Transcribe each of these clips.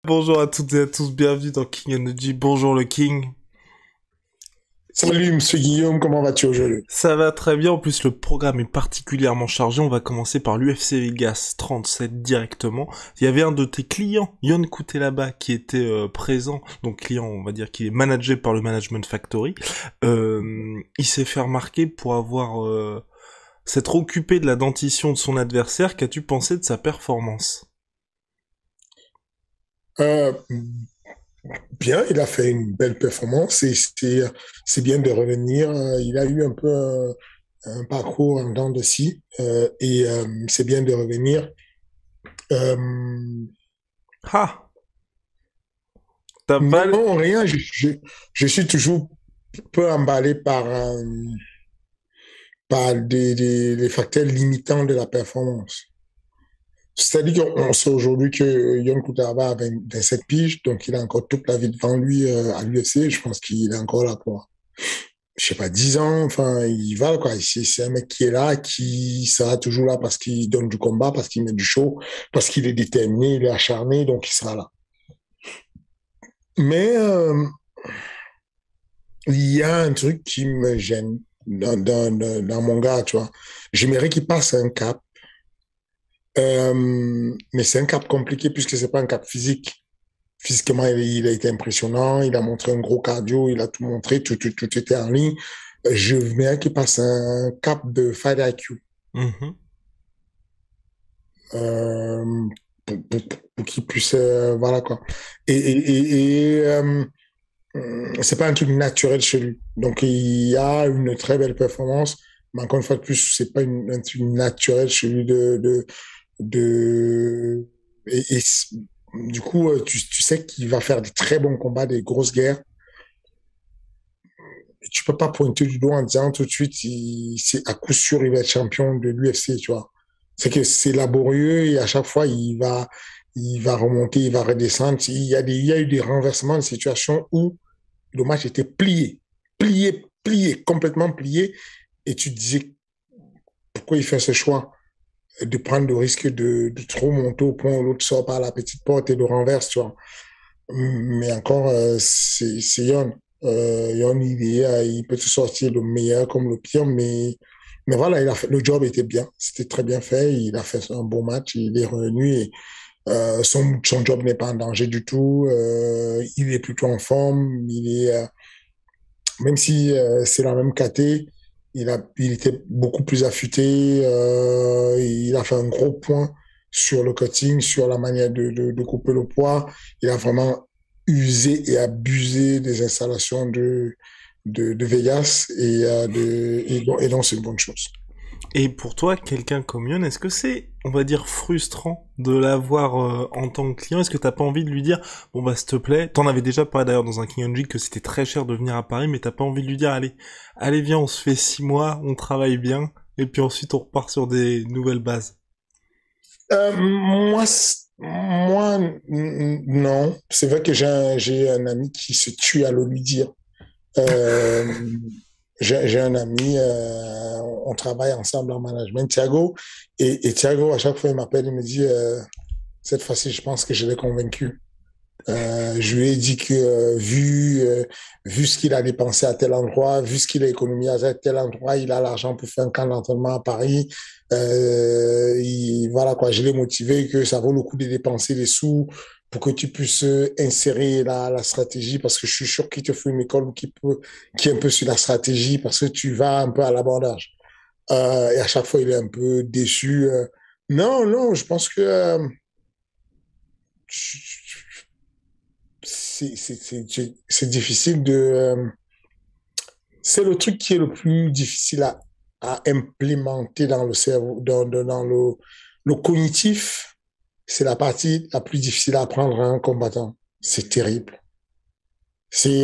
Bonjour à toutes et à tous, bienvenue dans King Energy. Bonjour le King. Salut, monsieur Guillaume, comment vas-tu aujourd'hui? Ça va très bien, en plus le programme est particulièrement chargé. On va commencer par l'UFC Vegas 37 directement. Il y avait un de tes clients, Yon Kutelaba, qui était présent. Donc client, on va dire qu'il est managé par le Management Factory. Il s'est fait remarquer pour avoir s'être occupé de la dentition de son adversaire. Qu'as-tu pensé de sa performance? Euh, Bien, il a fait une belle performance et c'est bien de revenir. Il a eu un peu un parcours en dents de scie et c'est bien de revenir. Euh, Ah, t'as pas... non, rien, je suis toujours peu emballé par les facteurs limitants de la performance. C'est-à-dire qu'on sait aujourd'hui que Yon Kutalaba a 27 piges, donc il a encore toute la vie devant lui à l'UFC. Je pense qu'il est encore là pour, je sais pas, 10 ans. Enfin, il va, quoi. C'est un mec qui est là, qui sera toujours là parce qu'il donne du combat, parce qu'il met du show, parce qu'il est déterminé, il est acharné, donc il sera là. Mais il y a un truc qui me gêne dans mon gars, tu vois. J'aimerais qu'il passe un cap. Mais c'est un cap compliqué puisque c'est pas un cap physique. Physiquement, il a été impressionnant, il a montré un gros cardio, il a tout montré, tout était en ligne. Je veux bien qu'il passe un cap de fight IQ Mhm. euh, pour qu'il puisse, voilà quoi. Et c'est pas un truc naturel chez lui. Donc il y a une très belle performance, mais encore une fois de plus, c'est pas un truc naturel chez lui de et du coup, tu sais qu'il va faire des très bons combats, des grosses guerres. Et tu peux pas pointer du doigt en disant tout de suite, c'est à coup sûr, il va être champion de l'UFC, tu vois. C'est que c'est laborieux et à chaque fois, il va remonter, il va redescendre. Il y a eu des renversements de situation où le match était plié, complètement plié. Et tu te disais, pourquoi il fait ce choix de prendre le risque de trop monter au point où l'autre sort par la petite porte et le renverse, tu vois. Mais encore, c'est Yon. Yon, il peut te sortir le meilleur comme le pire, mais voilà, le job était bien. C'était très bien fait. Il a fait un bon match. Il est revenu et son job n'est pas en danger du tout. Il est plutôt en forme. Même si c'est la même KT, il était beaucoup plus affûté. Il a fait un gros point sur le cutting, sur la manière de couper le poids. Il a vraiment usé et abusé des installations de Vegas et donc c'est une bonne chose. Et pour toi, quelqu'un comme Yon, est-ce que c'est, on va dire, frustrant de l'avoir en tant que client? Est-ce que t'as pas envie de lui dire, bon bah s'il te plaît, t'en avais déjà parlé d'ailleurs dans un King Energy que c'était très cher de venir à Paris, mais t'as pas envie de lui dire, allez viens, on se fait 6 mois, on travaille bien, et puis ensuite on repart sur des nouvelles bases. Non. C'est vrai que j'ai un ami qui se tue à le lui dire. Euh, j'ai un ami, on travaille ensemble en management, Thiago, et Thiago, à chaque fois, il m'appelle, il me dit, cette fois-ci, je pense que je l'ai convaincu. Je lui ai dit que vu ce qu'il a dépensé à tel endroit, vu ce qu'il a économisé à tel endroit, il a l'argent pour faire un camp d'entraînement à Paris. Voilà quoi, je l'ai motivé que ça vaut le coup de dépenser des sous pour que tu puisses insérer la stratégie parce que je suis sûr qu'il te faut une école qui est un peu sur la stratégie parce que tu vas un peu à l'abordage. Et à chaque fois, il est un peu déçu. Non, je pense que c'est difficile c'est le truc qui est le plus difficile à implémenter dans le cerveau, dans le cognitif. C'est la partie la plus difficile à apprendre à un combattant. C'est terrible. C'est,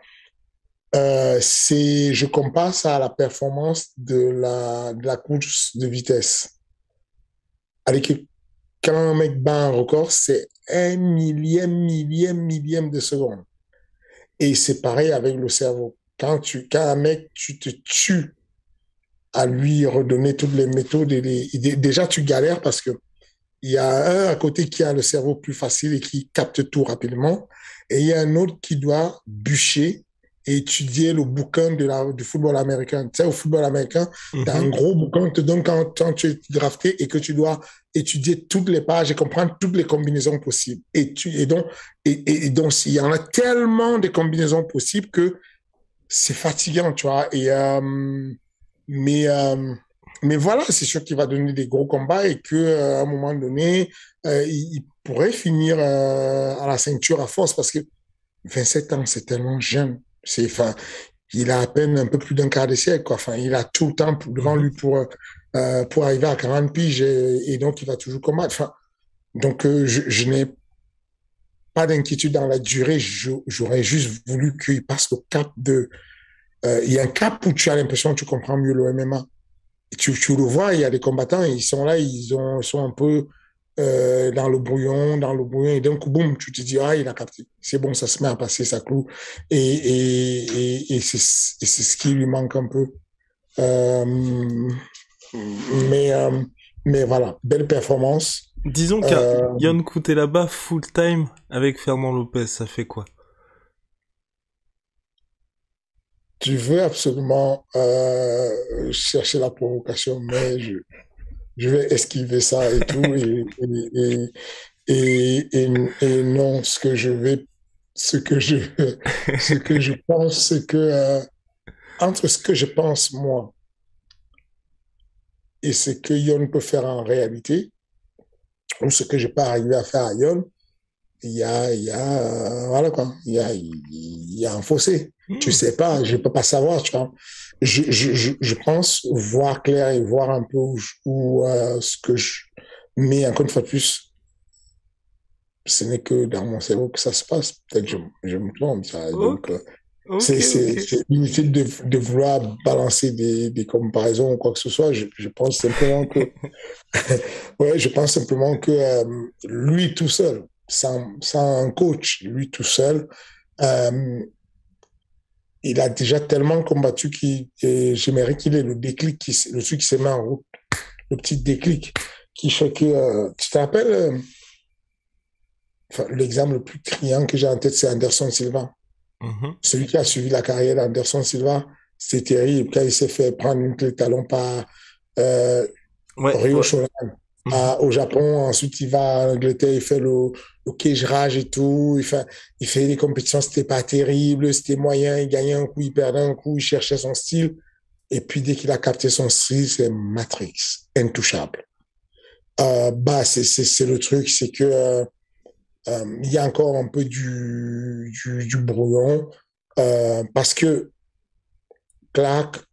je compare ça à la performance de la course de vitesse. Avec quand un mec bat un record, c'est un millième de seconde. Et c'est pareil avec le cerveau. Quand un mec, tu te tues à lui redonner toutes les méthodes, déjà tu galères parce que Il y a un à côté qui a le cerveau plus facile et qui capte tout rapidement. Et il y a un autre qui doit bûcher et étudier le bouquin du football américain. Tu sais, au football américain, tu as un Mhm. gros bouquin qui te donne quand tu es drafté et que tu dois étudier toutes les pages et comprendre toutes les combinaisons possibles. Et donc, il y en a tellement de combinaisons possibles que c'est fatigant, tu vois. Mais, euh, mais voilà, c'est sûr qu'il va donner des gros combats et qu'à un moment donné, il pourrait finir à la ceinture à force parce que 27 ans, c'est tellement jeune. Enfin, il a à peine un peu plus d'un quart de siècle, quoi. Enfin, il a tout le temps devant Mhm. lui pour arriver à 40 piges et donc il va toujours combattre. Enfin, donc, je n'ai pas d'inquiétude dans la durée. J'aurais juste voulu qu'il passe le cap de il y a un cap où tu as l'impression que tu comprends mieux le MMA. Et tu le vois, il y a des combattants, ils sont là, ils sont un peu dans le brouillon, et d'un coup, boum, tu te dis, ah, il a capté. C'est bon, ça se met à passer, ça cloue. Et c'est ce qui lui manque un peu. Euh, mais, euh, mais voilà, belle performance. Disons qu'un Euh, Yon là-bas full time avec Fernand Lopez, ça fait quoi? tu veux absolument chercher la provocation, mais je vais esquiver ça et tout. Et non, ce que je, ce que je pense, c'est que entre ce que je pense moi et ce que Yon peut faire en réalité, ou ce que je peux arriver à faire à Yon, voilà quoi, il y a un fossé. Tu Hmm. sais pas, je peux pas savoir, tu vois. Je pense voir clair et voir un peu ce que je, mais encore une fois de plus, ce n'est que dans mon cerveau que ça se passe. Peut-être que je me trompe, ça. Ok, Donc, ok, ok. c'est inutile de vouloir balancer des comparaisons ou quoi que ce soit. Je pense simplement que, ouais, je pense simplement que lui tout seul, sans un coach, lui tout seul, euh, il a déjà tellement combattu et j'aimerais qu'il ait le déclic, le truc qui se met en route, le petit déclic qui fait que, tu te rappelles, enfin, l'exemple le plus criant que j'ai en tête, c'est Anderson Silva. Mhm. Celui qui a suivi la carrière d'Anderson Silva, c'est terrible. Quand il s'est fait prendre une clé de talon par euh, Ouais, Ryo ouais. Shonan Mhm. au Japon, ensuite il va en Angleterre, il fait le cage rage et tout. Il fait des compétitions, c'était pas terrible, c'était moyen. Il gagnait un coup, il perdait un coup, il cherchait son style. Et puis dès qu'il a capté son style, c'est Matrix, intouchable. Bah, c'est le truc, c'est que il y a encore un peu du brouillon parce que Clark,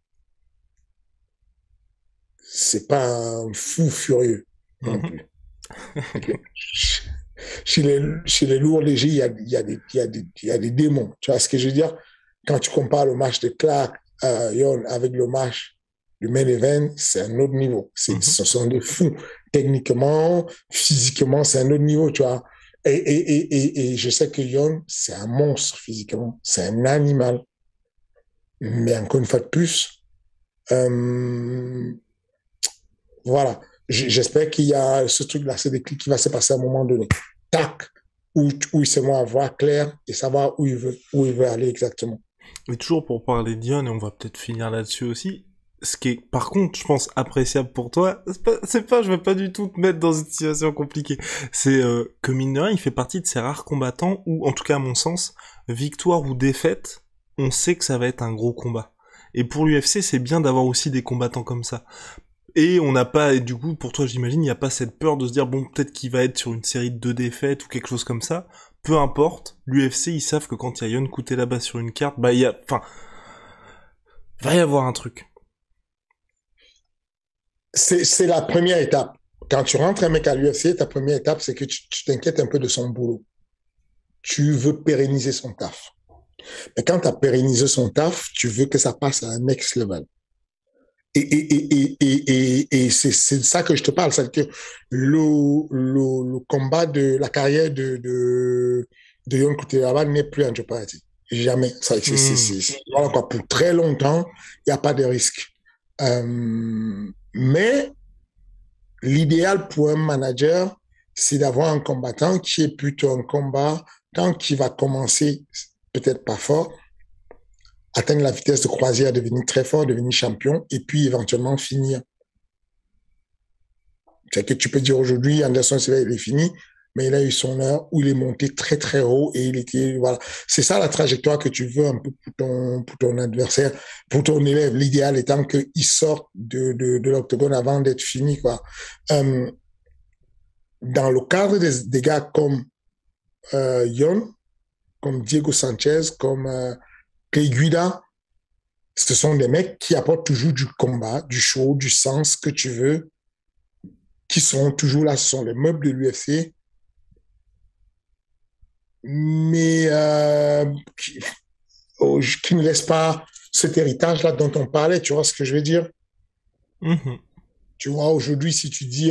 c'est pas un fou furieux non Mhm. plus. Okay. Chez les lourds légers, il y a des démons. Tu vois ce que je veux dire? Quand tu compares le match de Clark Yon avec le match du main event, c'est un autre niveau. Mhm. Ce sont des fous. Techniquement, physiquement, c'est un autre niveau, tu vois. Et je sais que Yon, c'est un monstre physiquement. C'est un animal. Mais encore une fois de plus, euh, voilà. J'espère qu'il y a ce truc-là, ce déclic qui va se passer à un moment donné. Tac, où il se met à voir clair et savoir où il veut aller exactement. Et toujours pour parler d'Ion, et on va peut-être finir là-dessus aussi, ce qui est, par contre, je pense, appréciable pour toi, je veux pas du tout te mettre dans une situation compliquée, c'est que mine de rien, il fait partie de ces rares combattants où, en tout cas à mon sens, victoire ou défaite, on sait que ça va être un gros combat. Et pour l'UFC, c'est bien d'avoir aussi des combattants comme ça. Et on n'a pas, et du coup, pour toi, j'imagine, il n'y a pas cette peur de se dire, bon, peut-être qu'il va être sur une série de 2 défaites ou quelque chose comme ça. Peu importe, l'UFC, ils savent que quand il y a Yon là-bas sur une carte, bah, va y avoir un truc. C'est la première étape. Quand tu rentres un mec à l'UFC, ta première étape, c'est que tu t'inquiètes un peu de son boulot. Tu veux pérenniser son taf. Mais quand tu as pérennisé son taf, tu veux que ça passe à un next level. Et c'est de ça que je te parle. C'est que le combat de la carrière de Yon Kutelaba n'est plus un party. Jamais. Hmm. Voilà quoi. Pour très longtemps, il n'y a pas de risque. Mais l'idéal pour un manager, c'est d'avoir un combattant qui est plutôt un combattant qui va commencer peut-être pas fort, atteindre la vitesse de croisière, devenir très fort, devenir champion, et puis éventuellement finir. C'est que tu peux dire aujourd'hui, Anderson Silva, il est fini, mais il a eu son heure où il est monté très très haut et il était, voilà. C'est ça la trajectoire que tu veux un peu pour ton adversaire, pour ton élève. L'idéal étant qu'il sorte de l'octogone avant d'être fini, quoi. Dans le cadre des gars comme Yon, comme Diego Sanchez, comme Clay Guida, ce sont des mecs qui apportent toujours du combat, du show, du sens que tu veux, qui sont toujours là, ce sont les meubles de l'UFC, mais qui ne laissent pas cet héritage-là dont on parlait, tu vois ce que je veux dire? Mm-hmm. Tu vois, aujourd'hui, si tu dis,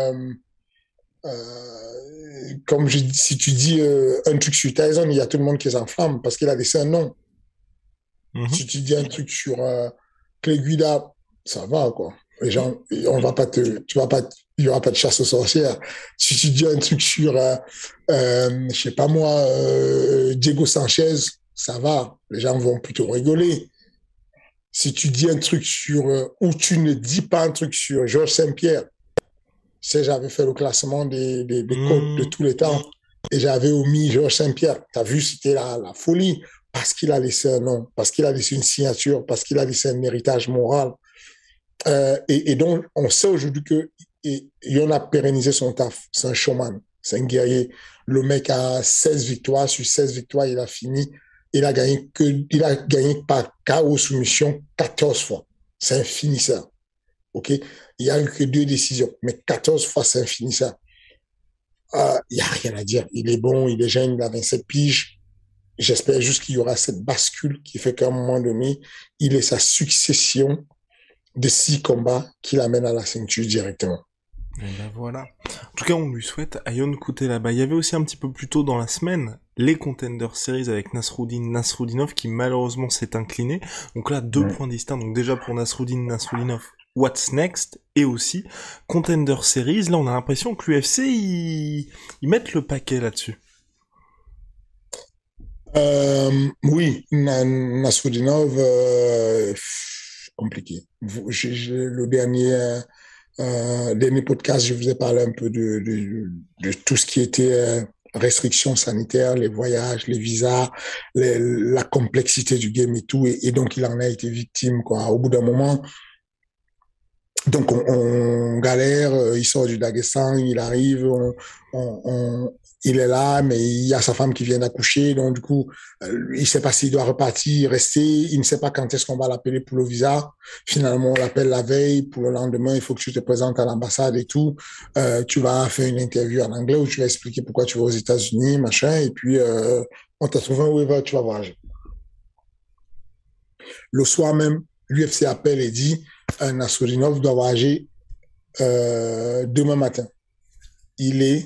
si tu dis un truc sur Tyson, il y a tout le monde qui s'enflamme parce qu'il a laissé un nom. Mm-hmm. Si tu dis un truc sur Clay Guida, ça va, quoi. Les gens, on va pas te, tu vas pas, il y aura pas de chasse aux sorcières. Si tu dis un truc sur, je sais pas moi, Diego Sanchez, ça va. Les gens vont plutôt rigoler. Si tu dis un truc sur, ou tu ne dis pas un truc sur Georges Saint-Pierre, c'est j'avais fait le classement des codes de tous les temps et j'avais omis Georges Saint-Pierre. T'as vu, c'était la folie parce qu'il a laissé un nom, parce qu'il a laissé une signature, parce qu'il a laissé un héritage moral. Et donc, on sait aujourd'hui qu'on a pérennisé son taf. C'est un showman, c'est un guerrier. Le mec a 16 victoires. Sur 16 victoires, il a fini. Il a gagné par KO soumission 14 fois. C'est un finisseur. OK? Il n'y a eu que 2 décisions, mais 14 fois, c'est un finisseur. Il n'y a rien à dire. Il est bon, il est jeune, il a 27 piges. J'espère juste qu'il y aura cette bascule qui fait qu'à un moment donné, il ait sa succession de 6 combats qui l'amènent à la ceinture directement. Et ben voilà. En tout cas, on lui souhaite à Yon Cutelaba. Il y avait aussi un petit peu plus tôt dans la semaine les Contender Series avec Nasrudinov qui malheureusement s'est incliné. Donc là, 2 points distincts. Donc déjà pour Nasrudinov, what's next? Et aussi Contender Series. Là, on a l'impression que l'UFC, ils mettent le paquet là-dessus. Oui, Nasrudinov, compliqué. Le dernier podcast, je vous ai parlé un peu de tout ce qui était restrictions sanitaires, les voyages, les visas, la complexité du game et tout. Et donc, il en a été victime, quoi. Au bout d'un moment, donc on galère, il sort du Daghestan, il arrive, il est là, mais il y a sa femme qui vient d'accoucher, donc du coup, il ne sait pas s'il doit repartir, rester, il ne sait pas quand est-ce qu'on va l'appeler pour le visa. Finalement, on l'appelle la veille, pour le lendemain, il faut que tu te présentes à l'ambassade et tout. Tu vas faire une interview en anglais où tu vas expliquer pourquoi tu vas aux États-Unis, machin, et puis on t'a trouvé un waiver, tu vas voyager. Le soir même, l'UFC appelle et dit Nasrudinov doit voyager demain matin. Il est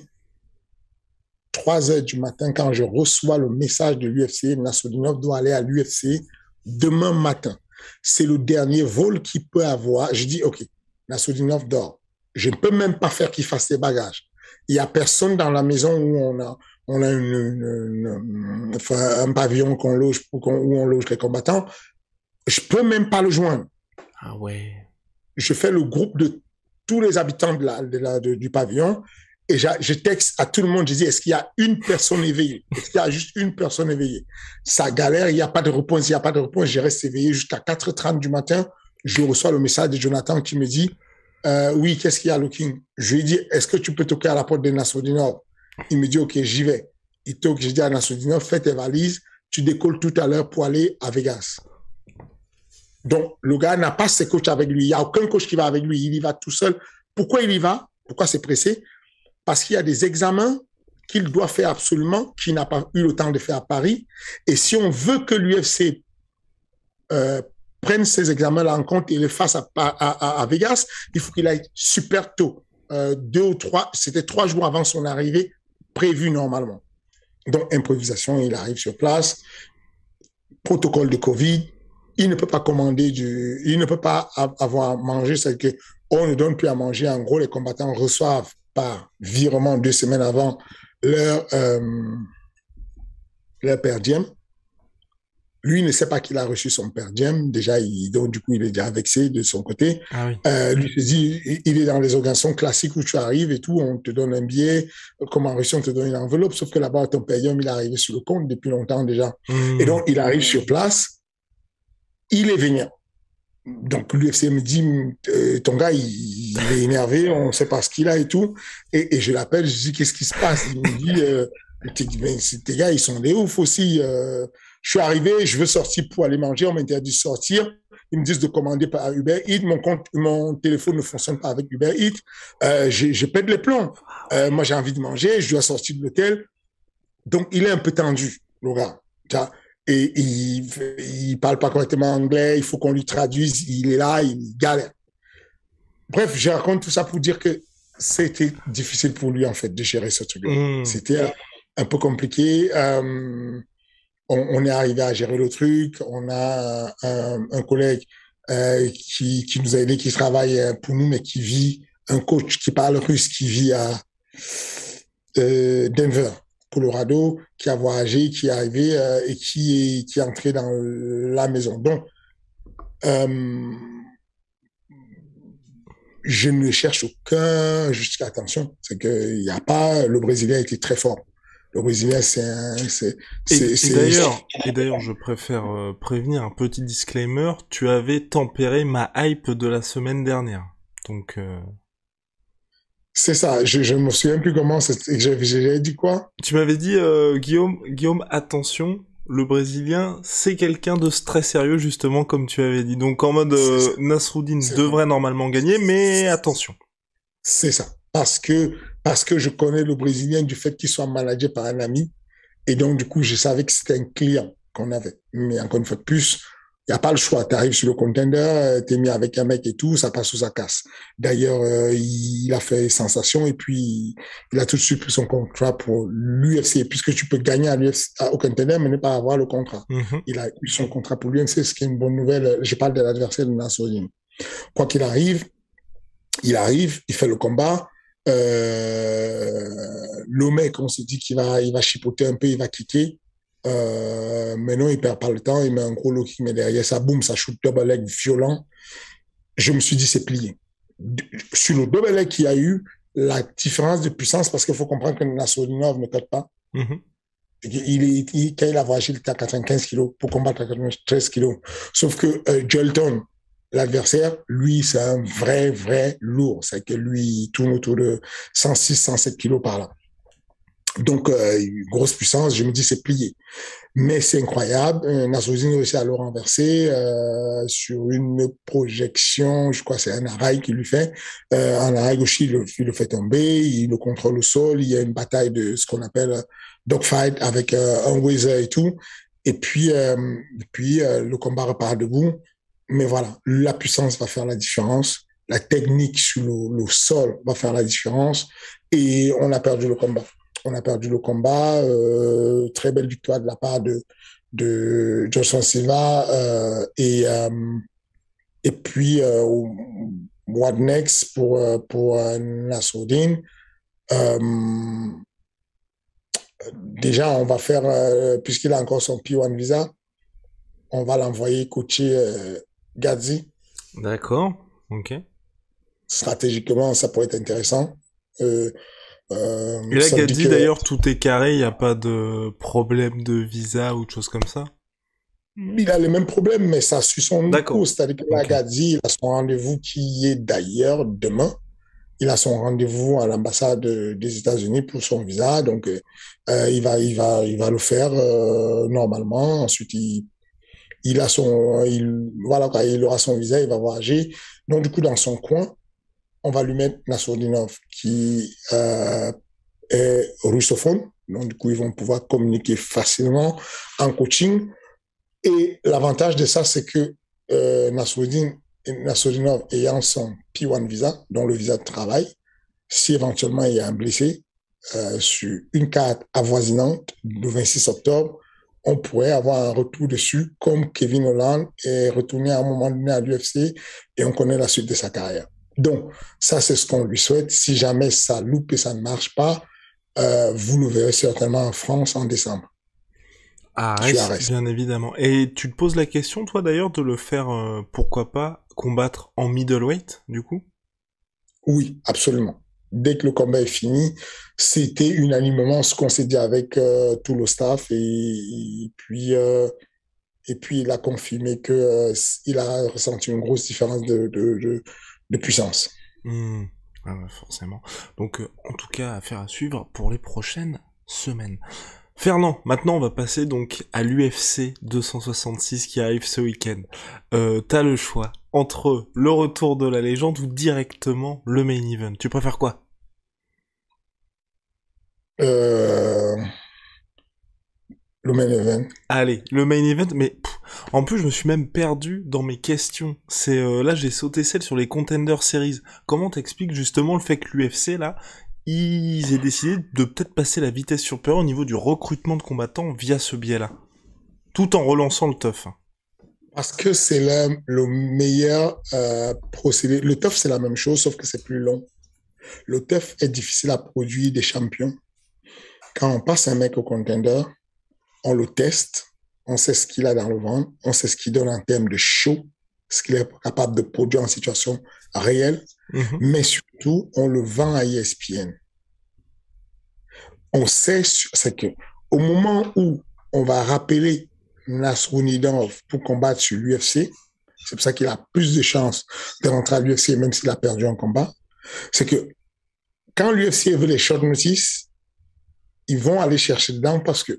3 heures du matin quand je reçois le message de l'UFC. Nasrudinov doit aller à l'UFC demain matin. C'est le dernier vol qu'il peut avoir. Je dis, OK, Nasrudinov dort. Je ne peux même pas faire qu'il fasse ses bagages. Il n'y a personne dans la maison où on a un pavillon qu'on loge, où on loge les combattants. Je ne peux même pas le joindre. Ah ouais. Je fais le groupe de tous les habitants du pavillon et je texte à tout le monde. Je dis, est-ce qu'il y a une personne éveillée? Est-ce qu'il y a juste une personne éveillée? Ça galère, il n'y a pas de réponse, il n'y a pas de réponse. Je reste éveillé jusqu'à 4h30 du matin. Je reçois le message de Jonathan qui me dit, oui, qu'est-ce qu'il y a, Looking? Je lui dis, est-ce que tu peux toquer à la porte de Nasrudinov? Il me dit, OK, j'y vais. Il toque, je dis à Nasrudinov, fais tes valises, tu décolles tout à l'heure pour aller à Vegas. Donc, le gars n'a pas ses coachs avec lui. Il n'y a aucun coach qui va avec lui. Il y va tout seul. Pourquoi il y va? Pourquoi c'est pressé? Parce qu'il y a des examens qu'il doit faire absolument, qu'il n'a pas eu le temps de faire à Paris. Et si on veut que l'UFC prenne ces examens-là en compte et les fasse à Vegas, il faut qu'il aille super tôt. 2 ou 3, c'était 3 jours avant son arrivée, prévu normalement. Donc, improvisation, il arrive sur place. Protocole de Covid. Il ne peut pas commander il ne peut pas avoir mangé, c'est que on ne donne plus à manger. En gros, les combattants reçoivent par virement 2 semaines avant leur, euh, leur per diem. Lui ne sait pas qu'il a reçu son per diem. Déjà, donc, du coup, il est déjà vexé de son côté. Ah oui. Lui se dit, il est dans les organisations classiques où tu arrives et tout, on te donne un billet, comme en Russie, on te donne une enveloppe, sauf que là-bas, ton per diem, il est arrivé sur le compte depuis longtemps déjà. Et donc, il arrive sur place, il est vénère. Donc, l'UFC me dit, ton gars, il est énervé, on ne sait pas ce qu'il a et tout. Et je l'appelle, je dis, qu'est-ce qui se passe? Il me dit, tes gars, ils sont des oufs aussi. Je suis arrivé, je veux sortir pour aller manger, on m'interdit de sortir. Ils me disent de commander par Uber Eats. Mon téléphone ne fonctionne pas avec Uber Eats. Je pète les plombs. Moi, j'ai envie de manger, je dois sortir de l'hôtel. Donc, il est un peu tendu, le gars. Et il parle pas correctement anglais, il faut qu'on lui traduise, il est là, il galère. Bref, je raconte tout ça pour dire que c'était difficile pour lui, en fait, de gérer ce truc-là. C'était un peu compliqué. On est arrivé à gérer le truc. On a un collègue qui nous a aidé, qui travaille pour nous, mais qui vit, un coach qui parle russe, qui vit à Denver, Colorado, qui a voyagé, qui est arrivé et qui est entré dans la maison. Donc, je ne cherche aucun jusqu'à attention. C'est qu'il n'y a pas, le Brésilien était très fort. Le Brésilien, et d'ailleurs, je préfère prévenir un petit disclaimer. Tu avais tempéré ma hype de la semaine dernière. Donc, c'est ça. Je me souviens plus comment j'avais dit quoi. Tu m'avais dit, Guillaume, attention. Le Brésilien, c'est quelqu'un de très sérieux, justement, comme tu avais dit. Donc, en mode, Nasruddin devrait normalement gagner, mais attention. C'est ça. Parce que je connais le Brésilien du fait qu'il soit managé par un ami. Et donc, du coup, je savais que c'était un client qu'on avait. Mais encore une fois de plus, il n'y a pas le choix. Tu arrives sur le contender, tu es mis avec un mec et tout, ça passe ou ça casse. D'ailleurs, il a fait sensation et puis il a tout de suite pris son contrat pour l'UFC, puisque tu peux gagner au contender, mais ne pas avoir le contrat. Il a eu son contrat pour l'UFC, ce qui est une bonne nouvelle. Je parle de l'adversaire de Nassoudine. Quoi qu'il arrive, il fait le combat. Le mec, on se dit qu'il va chipoter un peu, il va kicker. Mais non, il perd pas le temps, il met un gros low kick, mais derrière ça, boum, ça shoot double leg violent. Je me suis dit, c'est plié. Sur le double leg qu'il y a eu, la différence de puissance, parce qu'il faut comprendre que Nassoudinov ne cote pas. Quand il a voyagé, il était à 95 kilos pour combattre à 93 kilos. Sauf que Jolton, l'adversaire, lui, c'est un vrai lourd. C'est que lui, il tourne autour de 106, 107 kilos par là. Donc, grosse puissance, je me dis, c'est plié. Mais c'est incroyable. Nassoudine a réussi à le renverser sur une projection, je crois que c'est un arrail qu'il lui fait. Un arrail gauche, il le fait tomber, il le contrôle au sol, il y a une bataille de ce qu'on appelle dogfight avec un Weezer et tout. Et puis, le combat repart debout. Mais voilà, la puissance va faire la différence. La technique sur le sol va faire la différence. Et on a perdu le combat. Très belle victoire de la part de Johnson Silva. Et puis, what next pour Nassoudine. Déjà, on va faire, puisqu'il a encore son P1 visa, on va l'envoyer coacher Gadzi. D'accord, ok. Stratégiquement, ça pourrait être intéressant. Et là, Gadzi, d'ailleurs, tout est carré, il n'y a pas de problème de visa ou de choses comme ça? Il a les mêmes problèmes, mais ça suit son cours. C'est-à-dire que là, Gadzi, il a son rendez-vous qui est d'ailleurs demain. Il a son rendez-vous à l'ambassade des États-Unis pour son visa, donc il va le faire normalement. Ensuite, il aura son visa, il va voyager. Donc du coup, dans son coin, on va lui mettre Nassourdinov qui est russophone. Donc du coup, ils vont pouvoir communiquer facilement en coaching. Et l'avantage de ça, c'est que Nassourdinov ayant son P1 visa, dont le visa de travail, si éventuellement il y a un blessé, sur une carte avoisinante le 26 octobre, on pourrait avoir un retour dessus, comme Kevin Holland est retourné à un moment donné à l'UFC et on connaît la suite de sa carrière. Donc, ça, c'est ce qu'on lui souhaite. Si jamais ça loupe et ça ne marche pas, vous le verrez certainement en France en décembre. Ah, Tu as reste, raison. bien évidemment. Et tu te poses la question, toi d'ailleurs, de le faire, pourquoi pas, combattre en middleweight, du coup? Oui, absolument. Dès que le combat est fini, c'était unanimement ce qu'on s'est dit avec tout le staff et puis il a confirmé que il a ressenti une grosse différence de puissance. Hmm. Ah ouais, forcément. Donc, en tout cas, affaire à suivre pour les prochaines semaines. Fernand, maintenant on va passer donc à l'UFC 266 qui arrive ce week-end. T'as le choix entre le retour de la légende ou directement le main event. Tu préfères quoi? Euh, le main event. Allez, le main event, mais en plus je me suis même perdu dans mes questions. C'est là j'ai sauté celle sur les Contender Series. Comment t'expliques justement le fait que l'UFC là, ils aient décidé de peut-être passer la vitesse supérieure au niveau du recrutement de combattants via ce biais-là, tout en relançant le tough. Parce que c'est le meilleur procédé. Le TUF, c'est la même chose, sauf que c'est plus long. Le TUF est difficile à produire des champions. Quand on passe un mec au contender, on le teste, on sait ce qu'il a dans le ventre, on sait ce qu'il donne en termes de show, ce qu'il est capable de produire en situation réelle, Mhm. mais surtout, on le vend à ESPN. On sait, c'est que au moment où on va rappeler Nasrounidov pour combattre sur l'UFC, c'est pour ça qu'il a plus de chances de rentrer à l'UFC même s'il a perdu un combat, c'est que quand l'UFC veut les short notice, ils vont aller chercher dedans parce que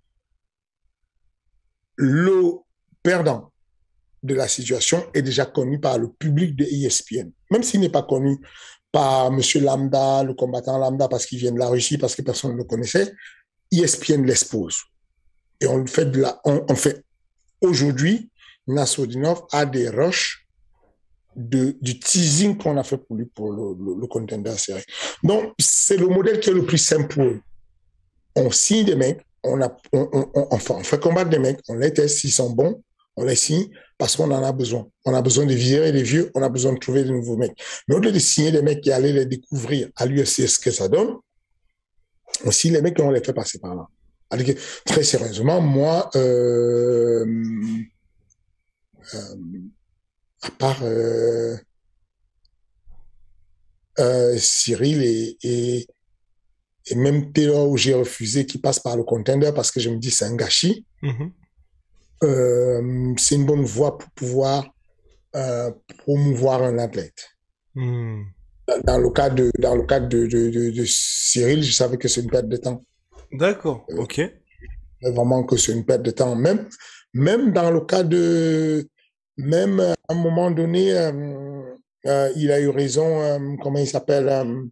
le perdant de la situation est déjà connu par le public de ESPN. Même s'il n'est pas connu par Monsieur Lambda, le combattant Lambda, parce qu'il vient de la Russie, parce que personne ne le connaissait, ESPN l'expose. Et on fait on fait aujourd'hui, Nassoudinov a des rushs du teasing qu'on a fait pour lui pour le contender série. Donc, c'est le modèle qui est le plus simple pour eux. On signe des mecs, on fait combattre des mecs, on les teste, s'ils sont bons, on les signe parce qu'on en a besoin. On a besoin de virer les vieux, on a besoin de trouver de nouveaux mecs. Mais au lieu de signer des mecs qui allaient les découvrir à l'UFC ce que ça donne, on signe les mecs et on les fait passer par là. Alors que, très sérieusement, moi, à part Cyril et même Taylor où j'ai refusé qu'il passe par le contender parce que je me dis c'est un gâchis. Mhm. C'est une bonne voie pour pouvoir promouvoir un athlète. Hmm. Dans le cadre de Cyril, je savais que c'est une perte de temps. D'accord, ok. Vraiment que c'est une perte de temps. Même dans le cas de... Même à un moment donné, il a eu raison, comment il s'appelle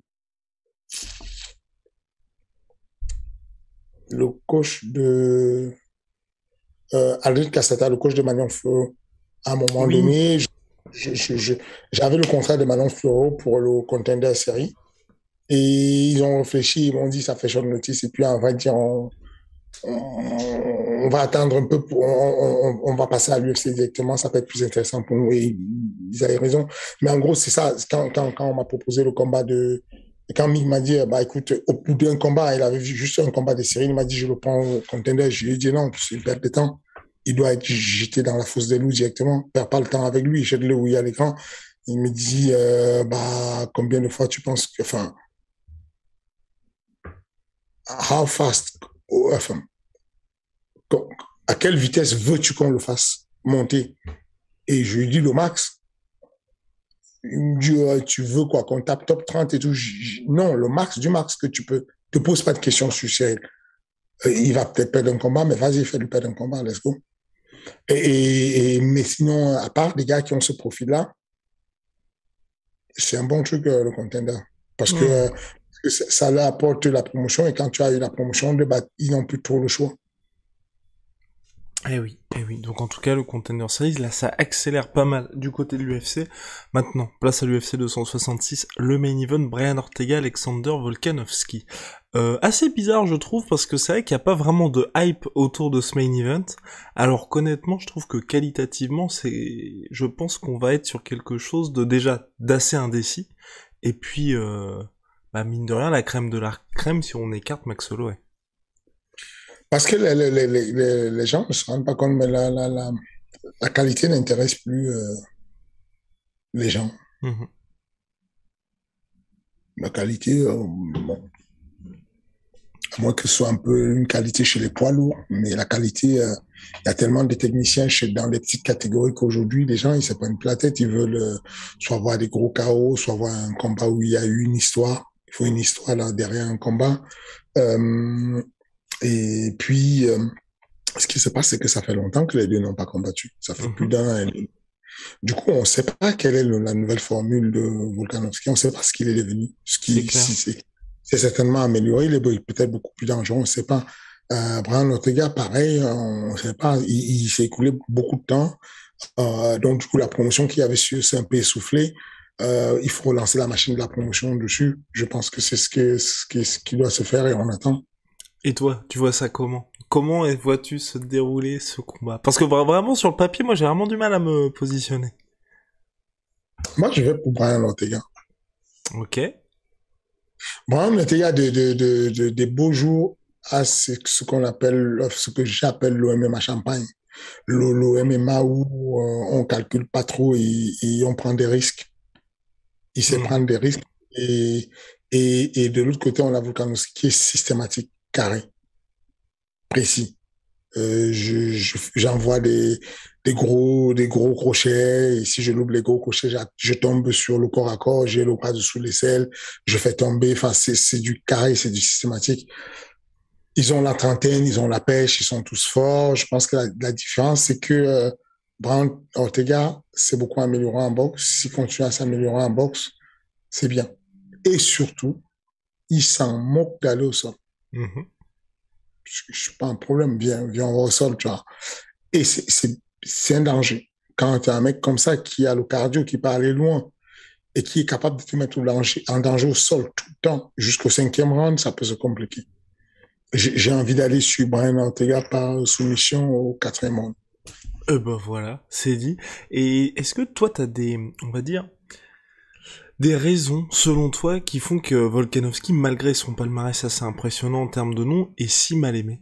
le coach de... Aldrid Cassata, le coach de Manon Fleureau. À un moment Oui. donné, j'avais le contrat de Manon Fleureau pour le contender série. Et ils ont réfléchi, ils m'ont dit ça fait short notice. Et puis on va dire on va attendre un peu, on va passer à l'UFC directement, ça peut être plus intéressant pour nous. Et ils avaient raison. Mais en gros, c'est ça. Quand on m'a proposé le combat de. Quand Mick m'a dit, bah écoute, au bout d'un combat, il avait vu juste un combat de série, il m'a dit, je le prends au contender. Je lui ai dit non, c'est une perte de temps. Il doit être jeté dans la fosse des loups directement. Perds pas le temps avec lui, jette-le où il y a l'écran. Il me dit, bah, combien de fois tu penses que, enfin, how fast, enfin, à quelle vitesse veux-tu qu'on le fasse monter? Et je lui dis le max. Il me dit, tu veux quoi, qu'on tape top 30 et tout? Non, le max du max que tu peux. Ne te pose pas de questions sur Cyril. Il va peut-être perdre un combat, mais vas-y, fais-lui perdre un combat, let's go. Mais sinon, à part des gars qui ont ce profil-là, c'est un bon truc, le contender. Parce que Hmm. ça leur apporte la promotion et quand tu as eu la promotion, ils n'ont plus trop le choix. Eh oui. Donc en tout cas, le Contender Series, là, ça accélère pas mal du côté de l'UFC. Maintenant, place à l'UFC 266, le main event, Brian Ortega, Alexander Volkanovski. Assez bizarre, je trouve, parce que c'est vrai qu'il n'y a pas vraiment de hype autour de ce main event. Alors qu'honnêtement, je trouve que qualitativement, je pense qu'on va être sur quelque chose de déjà d'assez indécis. Et puis, mine de rien, la crème de la crème si on écarte Max Holloway. Parce que les gens ne se rendent pas compte, mais la qualité n'intéresse plus les gens. Mhm. La qualité, bon, à moins que ce soit un peu une qualité chez les poids lourds, mais la qualité, il y a tellement de techniciens dans les petites catégories qu'aujourd'hui, les gens, ils se prennent pas la tête, ils veulent soit voir des gros chaos, soit voir un combat où il y a eu une histoire. Il faut une histoire là derrière un combat. Euh, et puis, ce qui se passe, c'est que ça fait longtemps que les deux n'ont pas combattu. Ça fait plus Mhm. d'un an. Du coup, on ne sait pas quelle est la nouvelle formule de Volkanovski. On ne sait pas ce qu'il est devenu. C'est clair. Si c'est certainement amélioré. Il est peut-être beaucoup plus dangereux. On ne sait pas. Brian Ortega, pareil, on ne sait pas. Il s'est écoulé beaucoup de temps. Donc, du coup, la promotion qu'il y avait sur, c'est un peu essoufflé. Il faut relancer la machine de la promotion dessus. Je pense que c'est ce qui doit se faire et on attend. Et toi, tu vois ça comment? Comment vois-tu se dérouler ce combat? Parce que vraiment sur le papier, moi j'ai vraiment du mal à me positionner. Moi, je vais pour Brian Ortega. Ok. Brian Ortega a des beaux jours à ce qu'on appelle, ce que j'appelle l'OMMA Champagne. L'OMMA où on calcule pas trop et on prend des risques. Il sait Mhm. prendre des risques. Et, et de l'autre côté, on a Volkanovski qui est systématique, carré, précis. J'envoie des gros crochets. Et si je loupe les gros crochets, je tombe sur le corps à corps, j'ai le bras dessous l'aisselle, je fais tomber. Enfin, c'est du carré, c'est du systématique. Ils ont la trentaine, ils ont la pêche, ils sont tous forts. Je pense que la différence, c'est que Brown Ortega s'est beaucoup amélioré en boxe. S'il continue à s'améliorer en boxe, c'est bien. Et surtout, il s'en moque d'aller au sol. Mhm. Je suis pas un problème, viens, on va au sol, tu vois. Et c'est un danger. Quand tu as un mec comme ça qui a le cardio, qui peut aller loin et qui est capable de te mettre en danger au sol tout le temps, jusqu'au cinquième round, ça peut se compliquer. J'ai envie d'aller sur Brian Ortega par soumission au quatrième round. Ben voilà, c'est dit. Et est-ce que toi t'as on va dire, des raisons, selon toi, qui font que Volkanovski, malgré son palmarès assez impressionnant en termes de nom, est si mal aimé?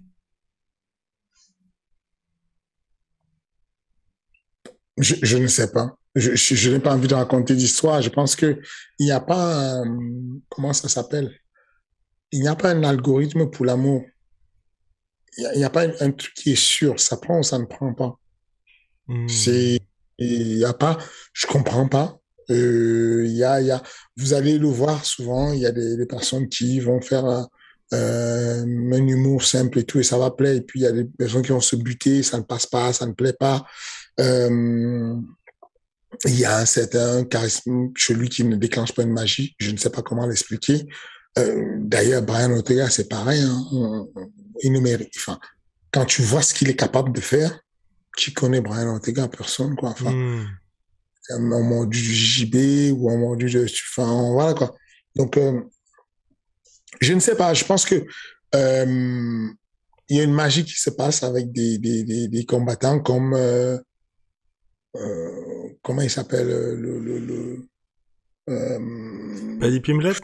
Je ne sais pas. Je n'ai pas envie de raconter d'histoire. Je pense que il n'y a pas, comment ça s'appelle? Il n'y a pas un algorithme pour l'amour. Il n'y a pas un truc qui est sûr. Ça prend ou ça ne prend pas. C'est, Hmm. il y a pas, je comprends pas. Il y a, vous allez le voir souvent, il y a des personnes qui vont faire un humour simple et tout, et ça va plaire. Et puis, il y a des personnes qui vont se buter, ça ne passe pas, ça ne plaît pas. Euh, il y a un certain charisme chez lui qui ne déclenche pas une magie. Je ne sais pas comment l'expliquer. D'ailleurs, Brian Ortega, c'est pareil. Hein, il ne mérite. Enfin, quand tu vois ce qu'il est capable de faire, qui connaît Brian Ortega? Personne, quoi. Enfin, Hmm. un moment du JB ou un moment du... Enfin, voilà, quoi. Donc, je ne sais pas. Je pense que il y a une magie qui se passe avec des combattants comme... comment il s'appelle Paddy Pimblett?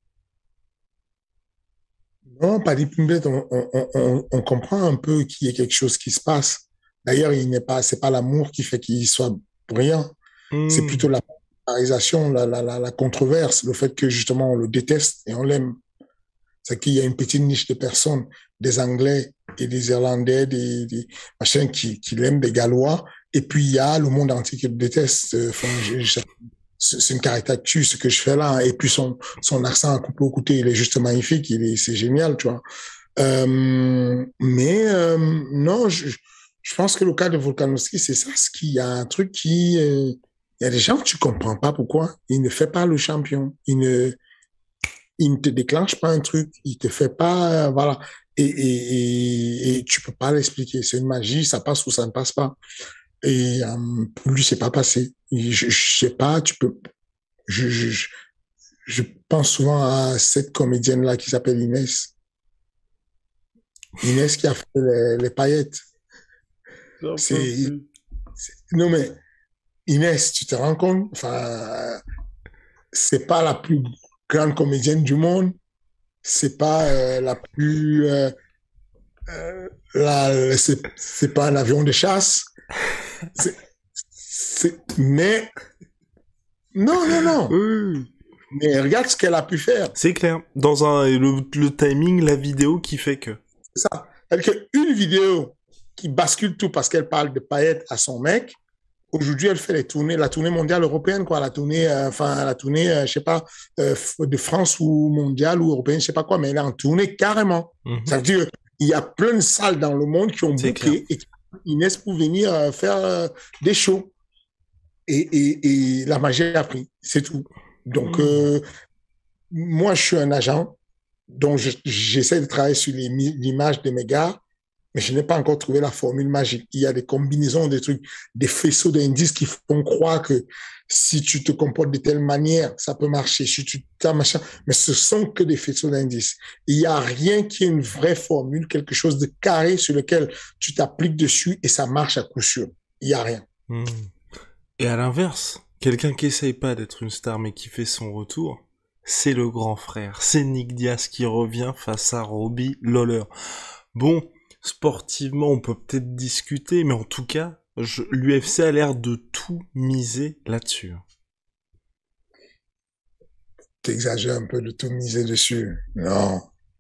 non, Paddy Pimblett, on comprend un peu qu'il y a quelque chose qui se passe. D'ailleurs, il n'est pas, c'est pas l'amour qui fait qu'il soit brillant. C'est Hmm. plutôt la polarisation, la controverse, le fait que justement on le déteste et on l'aime. C'est qu'il y a une petite niche de personnes, des Anglais et des Irlandais, des machins qui l'aiment, des Gallois. Et puis il y a le monde entier qui le déteste. Enfin, c'est une caricature ce que je fais là. Et puis son accent à couper au couteau, il est juste magnifique, c'est génial, tu vois. Mais non, je pense que le cas de Volkanovski, c'est ça, ce qu'il y a un truc qui... il y a des gens que tu comprends pas pourquoi. Il ne fait pas le champion. Il ne te déclenche pas un truc. Il te fait pas... voilà. et tu peux pas l'expliquer. C'est une magie, ça passe ou ça ne passe pas. Et pour lui, c'est pas passé. Je sais pas, tu peux. Je, je, je pense souvent à cette comédienne-là qui s'appelle Inès. Inès qui a fait les paillettes. J'en peux C'est, plus. non mais Inès, tu te rends compte? Enfin, c'est pas la plus grande comédienne du monde. C'est pas la plus, c'est pas un avion de chasse. C'est, mais non, non, non. Oui. Mais regarde ce qu'elle a pu faire. C'est clair. Dans le timing, la vidéo qui fait que. C'est ça. C'est-à-dire qu'une vidéo qui bascule tout parce qu'elle parle de paillettes à son mec, aujourd'hui, elle fait la tournée mondiale européenne, quoi, la tournée, je sais pas, de France ou mondiale ou européenne, je sais pas quoi, mais elle est en tournée carrément. Ça veut dire, il y a plein de salles dans le monde qui ont booké et qui Inès pour venir faire des shows. Et la magie a pris, c'est tout. Donc, moi, je suis un agent, donc j'essaie de travailler sur l'image de mes gars, mais je n'ai pas encore trouvé la formule magique. Il y a des combinaisons, des trucs, des faisceaux d'indices qui font croire que si tu te comportes de telle manière, ça peut marcher. Si tu machin, mais ce sont que des faisceaux d'indices. Il n'y a rien qui est une vraie formule, quelque chose de carré sur lequel tu t'appliques dessus et ça marche à coup sûr. Il n'y a rien. Et à l'inverse, quelqu'un qui essaye pas d'être une star mais qui fait son retour, c'est le grand frère. C'est Nick Diaz qui revient face à Robbie Lawler. Bon, sportivement, on peut peut-être discuter, mais en tout cas, l'UFC a l'air de tout miser là-dessus. T'exagères un peu de tout miser dessus. Non.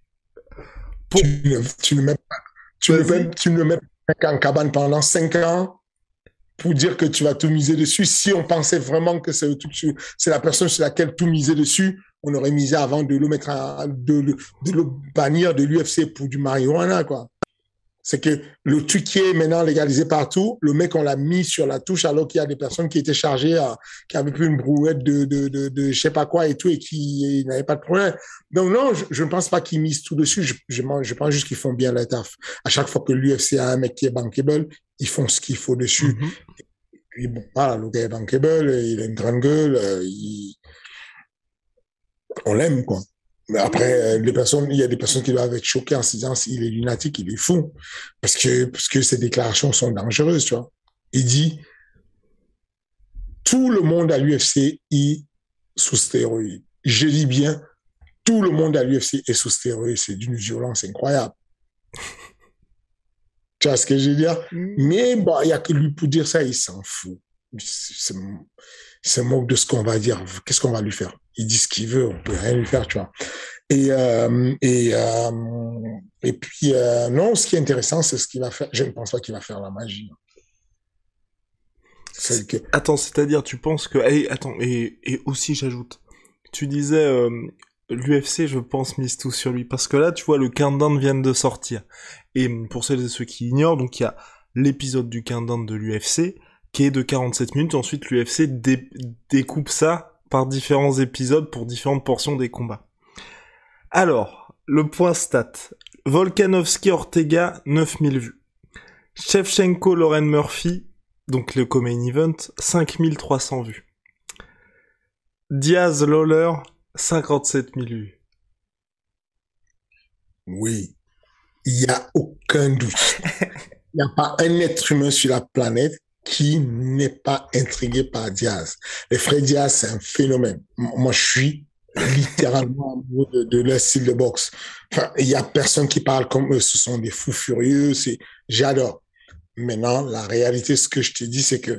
Tu ne mets pas, tu ne mets pas en cabane pendant 5 ans pour dire que tu vas tout miser dessus. Si on pensait vraiment que c'est la personne sur laquelle tout miser dessus, on aurait misé avant de le mettre de le bannir de l'UFC pour du marijuana, quoi. C'est que le truc qui est maintenant légalisé partout, le mec, on l'a mis sur la touche alors qu'il y a des personnes qui étaient chargées, qui avaient plus une brouette de je sais pas quoi et tout, et qui n'avaient pas de problème. Donc non, je ne pense pas qu'ils misent tout dessus. Je pense juste qu'ils font bien la taf. À chaque fois que l'UFC a un mec qui est bankable, ils font ce qu'il faut dessus. Et puis bon, voilà, le gars est bankable, il a une grande gueule, on l'aime, quoi. Mais après, il y a des personnes qui doivent être choquées en se disant s'il est lunatique, il est fou. Parce que ces déclarations sont dangereuses, tu vois. Il dit, tout le monde à l'UFC est sous stéroïdes. Je dis bien, tout le monde à l'UFC est sous stéroïdes. C'est d'une violence incroyable. Tu vois ce que je veux dire? Mais bon, il n'y a que lui pour dire ça, il s'en fout. C'est moque de ce qu'on va dire. Qu'est-ce qu'on va lui faire? Il dit ce qu'il veut, on peut rien lui faire, tu vois. Et puis, non, ce qui est intéressant, c'est ce qu'il va faire. Je ne pense pas qu'il va faire la magie. Attends, c'est-à-dire, tu penses que... Et aussi, j'ajoute, tu disais, l'UFC, je pense, mise tout sur lui. Parce que là, tu vois, le countdown vient de sortir. Et pour celles et ceux qui ignorent, donc il y a l'épisode du countdown de l'UFC, qui est de 47 minutes. Ensuite, l'UFC découpe ça par différents épisodes pour différentes portions des combats. Alors, le point stat. Volkanovski Ortega, 9000 vues. Shevchenko Lauren Murphy, donc le co-main event, 5300 vues. Diaz Lawler, 57 000 vues. Oui, il n'y a aucun doute. Il n'y a pas un être humain sur la planète qui n'est pas intrigué par Diaz. Les frères Diaz, c'est un phénomène. Moi, je suis littéralement de leur style de boxe. Enfin, il n'y a personne qui parle comme eux. Ce sont des fous furieux. J'adore. Maintenant, la réalité, ce que je te dis, c'est que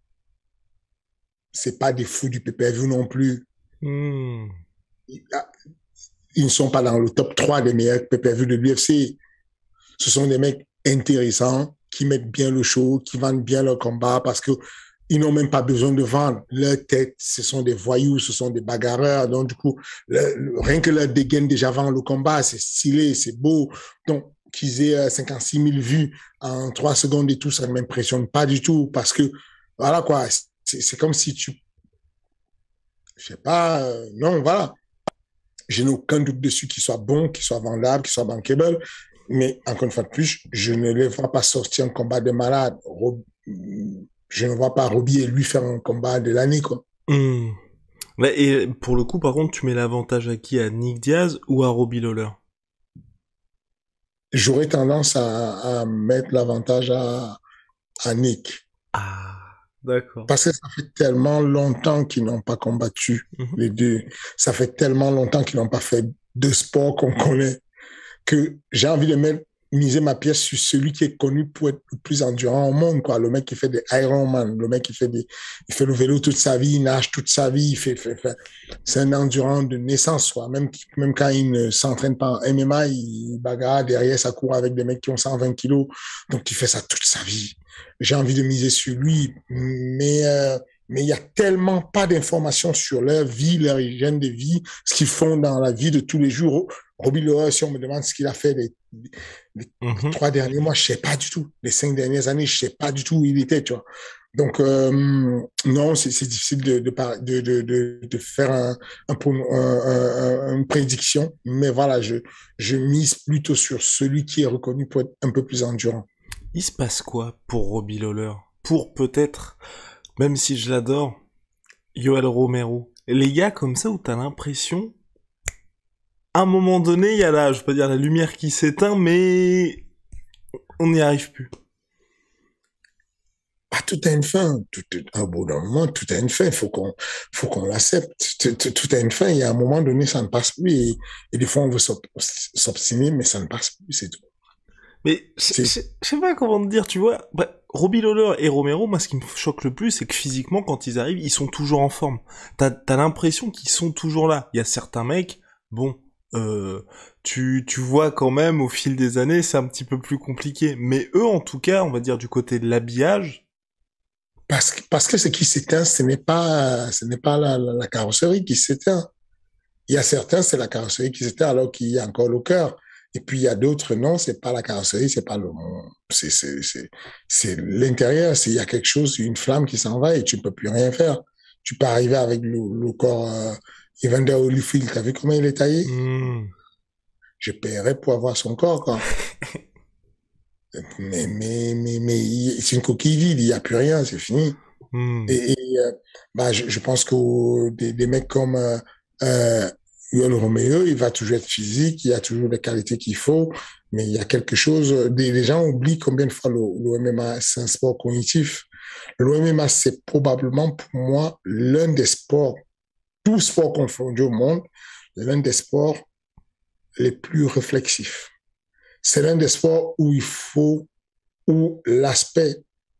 c'est pas des fous du pay-per-view non plus. Ils ne sont pas dans le top 3 des meilleurs pay-per-view de l'UFC. Ce sont des mecs intéressants qui mettent bien le show, qui vendent bien leur combat parce que ils n'ont même pas besoin de vendre. Leur tête, ce sont des voyous, ce sont des bagarreurs. Donc, du coup, rien que leur dégaine déjà avant le combat, c'est stylé, c'est beau. Donc, qu'ils aient 56 000 vues en 3 secondes et tout, ça ne m'impressionne pas du tout parce que, voilà quoi, c'est comme si tu... Je sais pas, non, voilà. Je n'ai aucun doute dessus qu'il soit bon, qu'il soit vendable, qu'il soit bankable. Mais encore une fois de plus, je ne le vois pas sortir un combat de malade. Je ne vois pas Robbie et lui faire un combat de l'année, quoi. Hmm. Ouais, et pour le coup, par contre, tu mets l'avantage à qui? À Nick Diaz ou à Robbie Lawler? J'aurais tendance à mettre l'avantage à Nick. Ah, d'accord. Parce que ça fait tellement longtemps qu'ils n'ont pas combattu, Mhm. les deux. Ça fait tellement longtemps qu'ils n'ont pas fait de sport qu'on connaît que j'ai envie de mettre, miser ma pièce sur celui qui est connu pour être le plus endurant au monde, quoi. Le mec qui fait des Ironman, le mec qui fait il fait le vélo toute sa vie, il nage toute sa vie, c'est un endurant de naissance, quoi. Même quand il ne s'entraîne pas en MMA, il bagarre derrière, ça court avec des mecs qui ont 120 kilos. Donc, il fait ça toute sa vie. J'ai envie de miser sur lui, mais il y a tellement pas d'informations sur leur vie, leur hygiène de vie, ce qu'ils font dans la vie de tous les jours. Robbie Lawler, si on me demande ce qu'il a fait les Mhm. 3 derniers mois, je sais pas du tout. Les 5 dernières années, je sais pas du tout où il était, tu vois. Donc, non, c'est difficile de faire une prédiction, mais voilà, je mise plutôt sur celui qui est reconnu pour être un peu plus endurant. Il se passe quoi pour Robbie Lawler? Pour peut-être, même si je l'adore, Yoel Romero. Les gars comme ça où t'as l'impression, à un moment donné, il y a je veux pas dire la lumière qui s'éteint, mais on n'y arrive plus. Ah, tout a une fin. À bout d'un moment, tout a une fin. Faut qu'on l'accepte. Tout a une fin. Et à un moment donné, ça ne passe plus. Et des fois, on veut s'obstiner, mais ça ne passe plus. C'est tout. Mais C'est je sais pas comment te dire, tu vois. Bah, Robbie Lawler et Romero, moi, ce qui me choque le plus, c'est que physiquement, quand ils arrivent, ils sont toujours en forme. T'as l'impression qu'ils sont toujours là. Il y a certains mecs, bon, tu vois quand même, au fil des années, c'est un petit peu plus compliqué. Mais eux, en tout cas, on va dire du côté de l'habillage, parce que ce qui s'éteint, ce n'est pas la carrosserie qui s'éteint. Il y a certains, c'est la carrosserie qui s'éteint alors qu'il y a encore le cœur. Et puis il y a d'autres, non, c'est pas la carrosserie, c'est pas le, c'est l'intérieur. Il y a quelque chose, une flamme qui s'en va et tu ne peux plus rien faire. Tu peux arriver avec le corps, Evander Holyfield, t'as vu comment il est taillé? hmm, Je paierais pour avoir son corps, quoi. Mais c'est une coquille vide, il n'y a plus rien, c'est fini. hmm, Et bah, je pense que des mecs comme Yoel Romeo, il va toujours être physique, il y a toujours les qualités qu'il faut, mais il y a quelque chose, les gens oublient combien de fois le MMA, c'est un sport cognitif. Le MMA, c'est probablement pour moi l'un des sports, tout sport confondu au monde, l'un des sports les plus réflexifs. C'est l'un des sports où où l'aspect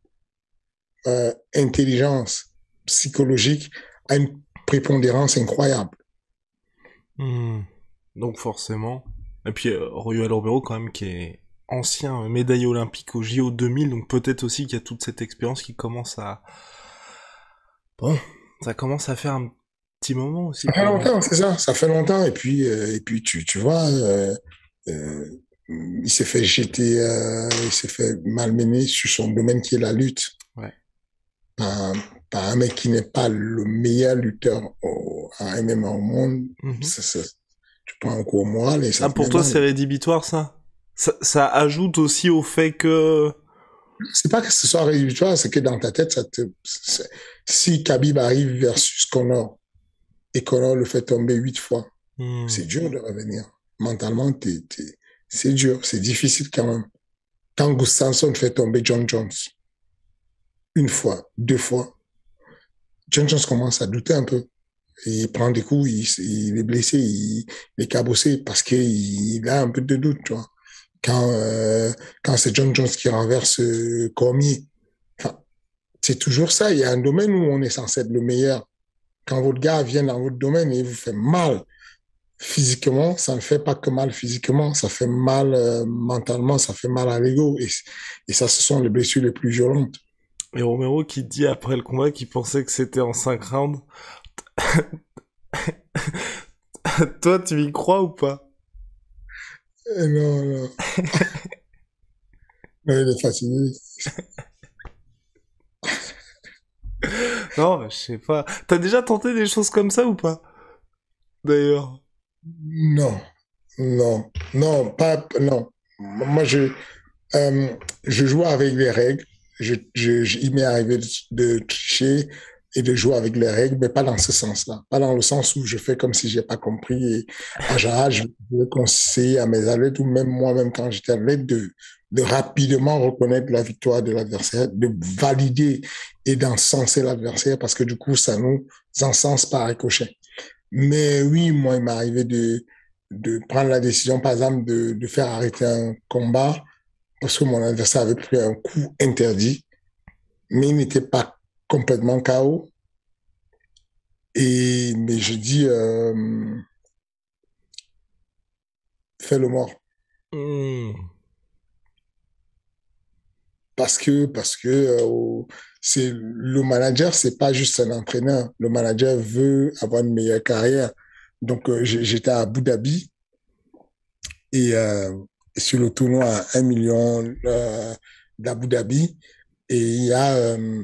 intelligence psychologique a une prépondérance incroyable. hmm. Donc forcément. Et puis Yoel Romero, quand même, qui est ancien médaillé olympique au JO 2000, donc peut-être aussi qu'il y a toute cette expérience qui commence à... Bon, ça commence à faire un petit moment aussi Ça fait pour lui. longtemps, c'est ça. Ça fait longtemps. Et puis tu vois, euh, il s'est fait jeter, il s'est fait malmener sur son domaine qui est la lutte Ouais. par, par un mec qui n'est pas le meilleur lutteur en MMA au monde. Mhm. Tu prends un coup au moral et ça Ah, te pour met toi, mal. c'est rédhibitoire, ça ajoute aussi au fait que... C'est pas que ce soit rédhibitoire, c'est que dans ta tête, si Khabib arrive versus Conor et Conor le fait tomber 8 fois, Hmm. c'est dur de revenir. Mentalement, c'est dur, c'est difficile quand même. Quand Gustafsson fait tomber John Jones, une fois, 2 fois, John Jones commence à douter un peu. Et il prend des coups, il est blessé, il est cabossé parce qu'il a un peu de doute, tu vois. Quand, euh, quand c'est John Jones qui renverse Cormier, enfin, c'est toujours ça. Il y a un domaine où on est censé être le meilleur. Quand votre gars vient dans votre domaine et vous fait mal, physiquement, ça ne fait pas que mal physiquement, ça fait mal mentalement, ça fait mal à l'ego. Et ça, ce sont les blessures les plus violentes. Et Romero qui dit après le combat qu'il pensait que c'était en 5 rounds. Toi, tu y crois ou pas? Non, non, non, il est fatigué. Non, bah, je sais pas. T'as déjà tenté des choses comme ça ou pas? D'ailleurs. Non, non, non, pas, non. moi, euh, je joue avec les règles. Il m'est arrivé de tricher et de jouer avec les règles, mais pas dans ce sens-là. Pas dans le sens où je fais comme si j'ai pas compris. Et en général, je vais conseiller à mes athlètes ou même moi-même quand j'étais athlète de rapidement reconnaître la victoire de l'adversaire, de valider et d'encenser l'adversaire parce que du coup, ça nous encense par ricochet. Mais oui, moi, il m'est arrivé de prendre la décision, par exemple, de faire arrêter un combat parce que mon adversaire avait pris un coup interdit, mais il n'était pas complètement KO. Mais je dis, fais le mort. Hmm. Parce que c'est le manager, c'est pas juste un entraîneur. Le manager veut avoir une meilleure carrière. Donc, j'étais à Abu Dhabi et sur le tournoi à 1 million d'Abu Dhabi. Et il y a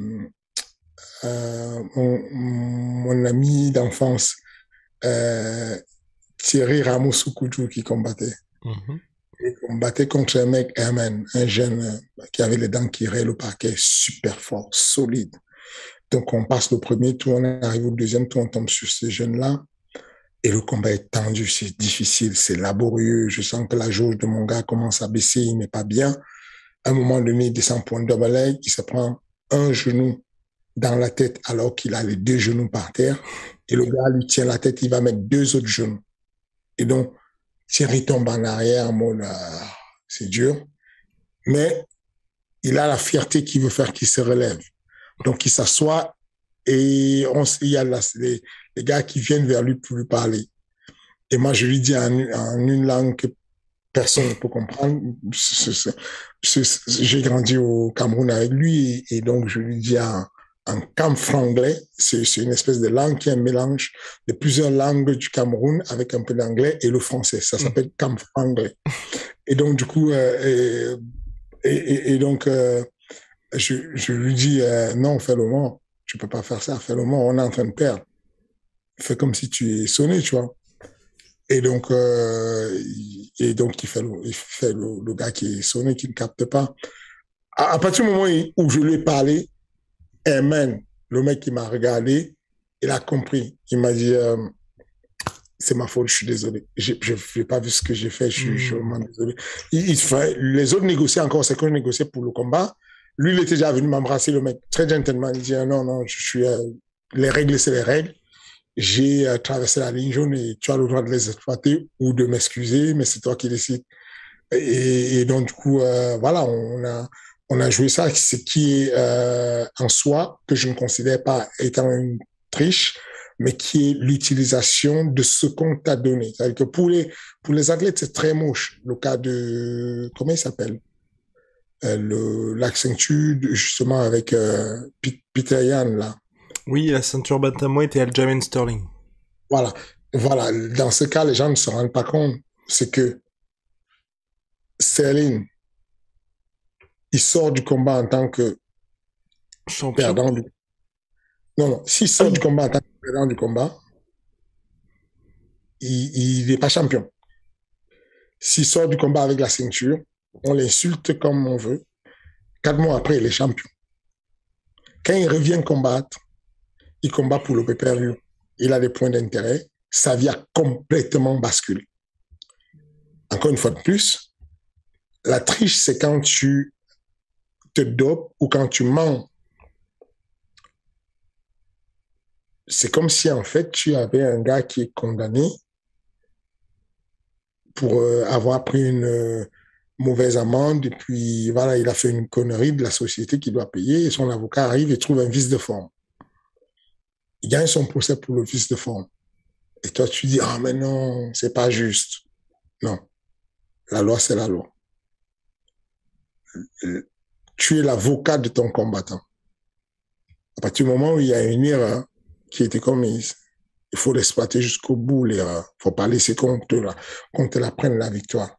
mon ami d'enfance, euh, Thierry Ramos-Soukoudjou, qui combattait. Mhm. Il combattait contre un mec, un jeune qui avait les dents qui raient le parquet, super fort, solide. Donc on passe le premier tour, on arrive au deuxième tour, on tombe sur ce jeune-là. Et le combat est tendu, c'est difficile, c'est laborieux. Je sens que la jauge de mon gars commence à baisser, il n'est pas bien. À un moment donné, il descend pour un double leg, il se prend un genou dans la tête alors qu'il a les deux genoux par terre. Et le gars lui tient la tête, il va mettre deux autres genoux. Et donc, Thierry tombe en arrière en mode, c'est dur. Mais il a la fierté qu'il veut faire qu'il se relève. Donc, il s'assoit et il y a les gars qui viennent vers lui pour lui parler. Et moi, je lui dis en une langue que personne ne peut comprendre. J'ai grandi au Cameroun avec lui et donc je lui dis en camfranglais, c'est une espèce de langue qui est un mélange de plusieurs langues du Cameroun avec un peu d'anglais et le français. Ça s'appelle camfranglais. Et donc, du coup, donc, je lui dis, non, fais le mort. Tu peux pas faire ça, fais le mort, on est en train de perdre. Fais comme si tu es sonné, tu vois. Et donc il fait le gars qui est sonné, qui ne capte pas. À partir du moment où je lui ai parlé, man, le mec qui m'a regardé, il a compris. Il m'a dit, c'est ma faute, je suis désolé. Je n'ai pas vu ce que j'ai fait, je suis vraiment désolé. Les autres négociaient encore, c'est qu'on négociait pour le combat. Lui, il était déjà venu m'embrasser, le mec, très gentleman. Il dit, non, non, les règles, c'est les règles. J'ai traversé la ligne jaune et tu as le droit de les exploiter ou de m'excuser, mais c'est toi qui décides. Et donc, du coup, voilà, on a joué ça, ce qui est en soi, que je ne considère pas étant une triche, mais qui est l'utilisation de ce qu'on t'a donné. C'est-à-dire que pour les athlètes, c'est très moche. Le cas de, comment il s'appelle l'accentude, justement, avec Peter Yan, là. Oui, la ceinture bantamweight et Aljamain Sterling. Voilà. Voilà. Dans ce cas, les gens ne se rendent pas compte. C'est que Sterling, il sort du combat en tant que Champion. perdant du... Non, non. S'il Ah sort du oui. combat en tant que perdant du combat, il n'est pas champion. S'il sort du combat avec la ceinture, on l'insulte comme on veut. 4 mois après, il est champion. Quand il revient combattre, il combat pour le pay-per-view. Il a des points d'intérêt. Sa vie a complètement basculé. Encore une fois de plus, la triche, c'est quand tu te dopes ou quand tu mens. C'est comme si, en fait, tu avais un gars qui est condamné pour avoir pris une mauvaise amende et puis, voilà, il a fait une connerie de la société qui doit payer et son avocat arrive et trouve un vice de forme. Il gagne son procès pour le vice de forme. Et toi, tu dis, ah, mais non, c'est pas juste. Non, la loi, c'est la loi. Tu es l'avocat de ton combattant. À partir du moment où il y a une erreur qui a été commise, il faut l'exploiter jusqu'au bout, l'erreur. Il ne faut pas laisser qu'on te la prenne, la victoire.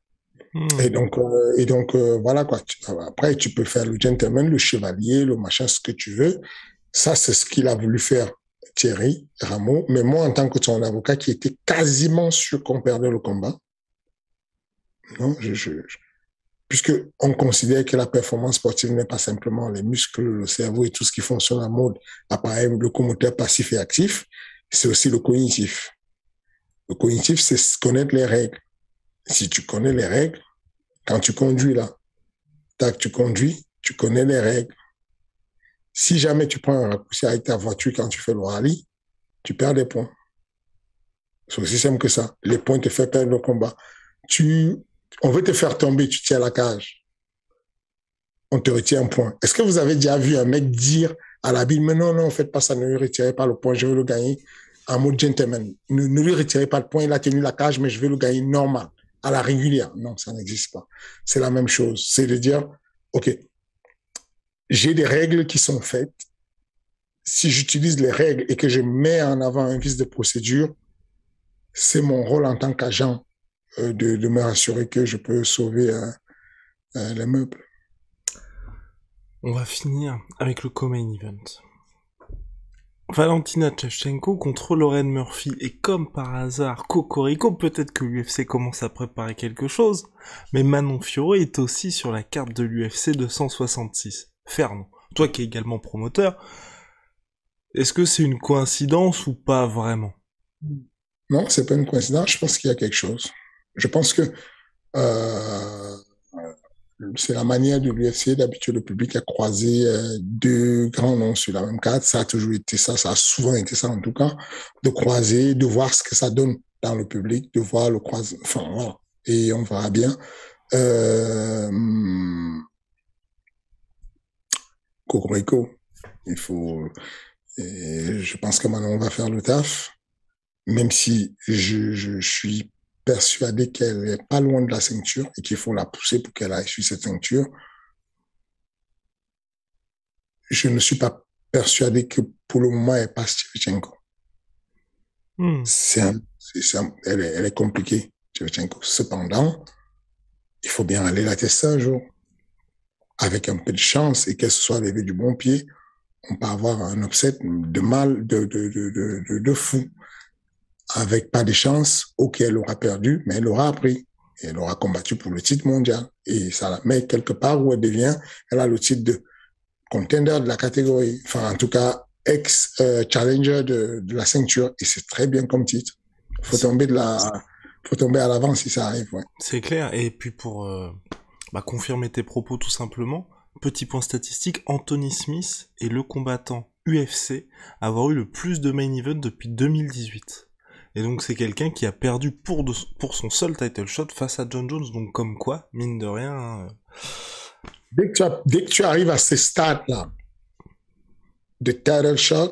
Voilà quoi. Après, tu peux faire le gentleman, le chevalier, le machin, ce que tu veux. Ça, c'est ce qu'il a voulu faire, Thierry Rameau. Mais moi, en tant que son avocat qui était quasiment sûr qu'on perdait le combat, non, puisque on considère que la performance sportive n'est pas simplement les muscles, le cerveau et tout ce qui fonctionne en mode appareil locomoteur passif et actif, c'est aussi le cognitif. Le cognitif, c'est connaître les règles. Si tu connais les règles, quand tu conduis là, tac, tu conduis, tu connais les règles. Si jamais tu prends un raccourci avec ta voiture quand tu fais le rallye, tu perds des points. C'est aussi simple que ça. Les points te font perdre le combat. On veut te faire tomber, tu tiens la cage. On te retient un point. Est-ce que vous avez déjà vu un mec dire à la bille, mais non, non, faites pas ça, ne lui retirez pas le point, je vais le gagner en mode gentleman. Ne lui retirez pas le point, il a tenu la cage, mais je vais le gagner normal, à la régulière. Non, ça n'existe pas. C'est la même chose. C'est de dire, OK, j'ai des règles qui sont faites. Si j'utilise les règles et que je mets en avant un vice de procédure, c'est mon rôle en tant qu'agent de me rassurer que je peux sauver les meubles. On va finir avec le co-main event. Valentina Shevchenko contre Lauren Murphy, et comme par hasard, Cocorico, peut-être que l'UFC commence à préparer quelque chose, mais Manon Fiorot est aussi sur la carte de l'UFC 266. Fernand, toi qui es également promoteur, est-ce que c'est une coïncidence ou pas vraiment? Non, c'est pas une coïncidence, je pense qu'il y a quelque chose. Je pense que euh, c'est la manière de l'UFC d'habituer le public à croiser deux grands noms sur la même carte. Ça a toujours été ça, ça a souvent été ça en tout cas, de croiser, de voir ce que ça donne dans le public, de voir le croisement. Enfin, voilà. Et on verra bien. Cocorico, il faut. Et je pense que maintenant on va faire le taf, même si je suis persuadé qu'elle n'est pas loin de la ceinture et qu'il faut la pousser pour qu'elle aille sur cette ceinture. Je ne suis pas persuadé que pour le moment, elle passe Shevchenko. Elle est compliquée, Shevchenko. Cependant, il faut bien aller la tester un jour. Avec un peu de chance et qu'elle se soit levée du bon pied, on peut avoir un upset de fou. Avec pas de chance, ok, elle aura perdu, mais elle aura appris. Et elle aura combattu pour le titre mondial. Et ça la met quelque part où elle a le titre de contender de la catégorie. Enfin, en tout cas, ex-challenger de la ceinture. Et c'est très bien comme titre. Faut tomber à l'avant si ça arrive, ouais. C'est clair. Et puis pour confirmer tes propos tout simplement, petit point statistique, Anthony Smith est le combattant UFC à avoir eu le plus de main event depuis 2018. Et donc c'est quelqu'un qui a perdu pour son seul title shot face à John Jones, donc comme quoi, mine de rien... Hein, dès que tu arrives à ces stades-là de title shot,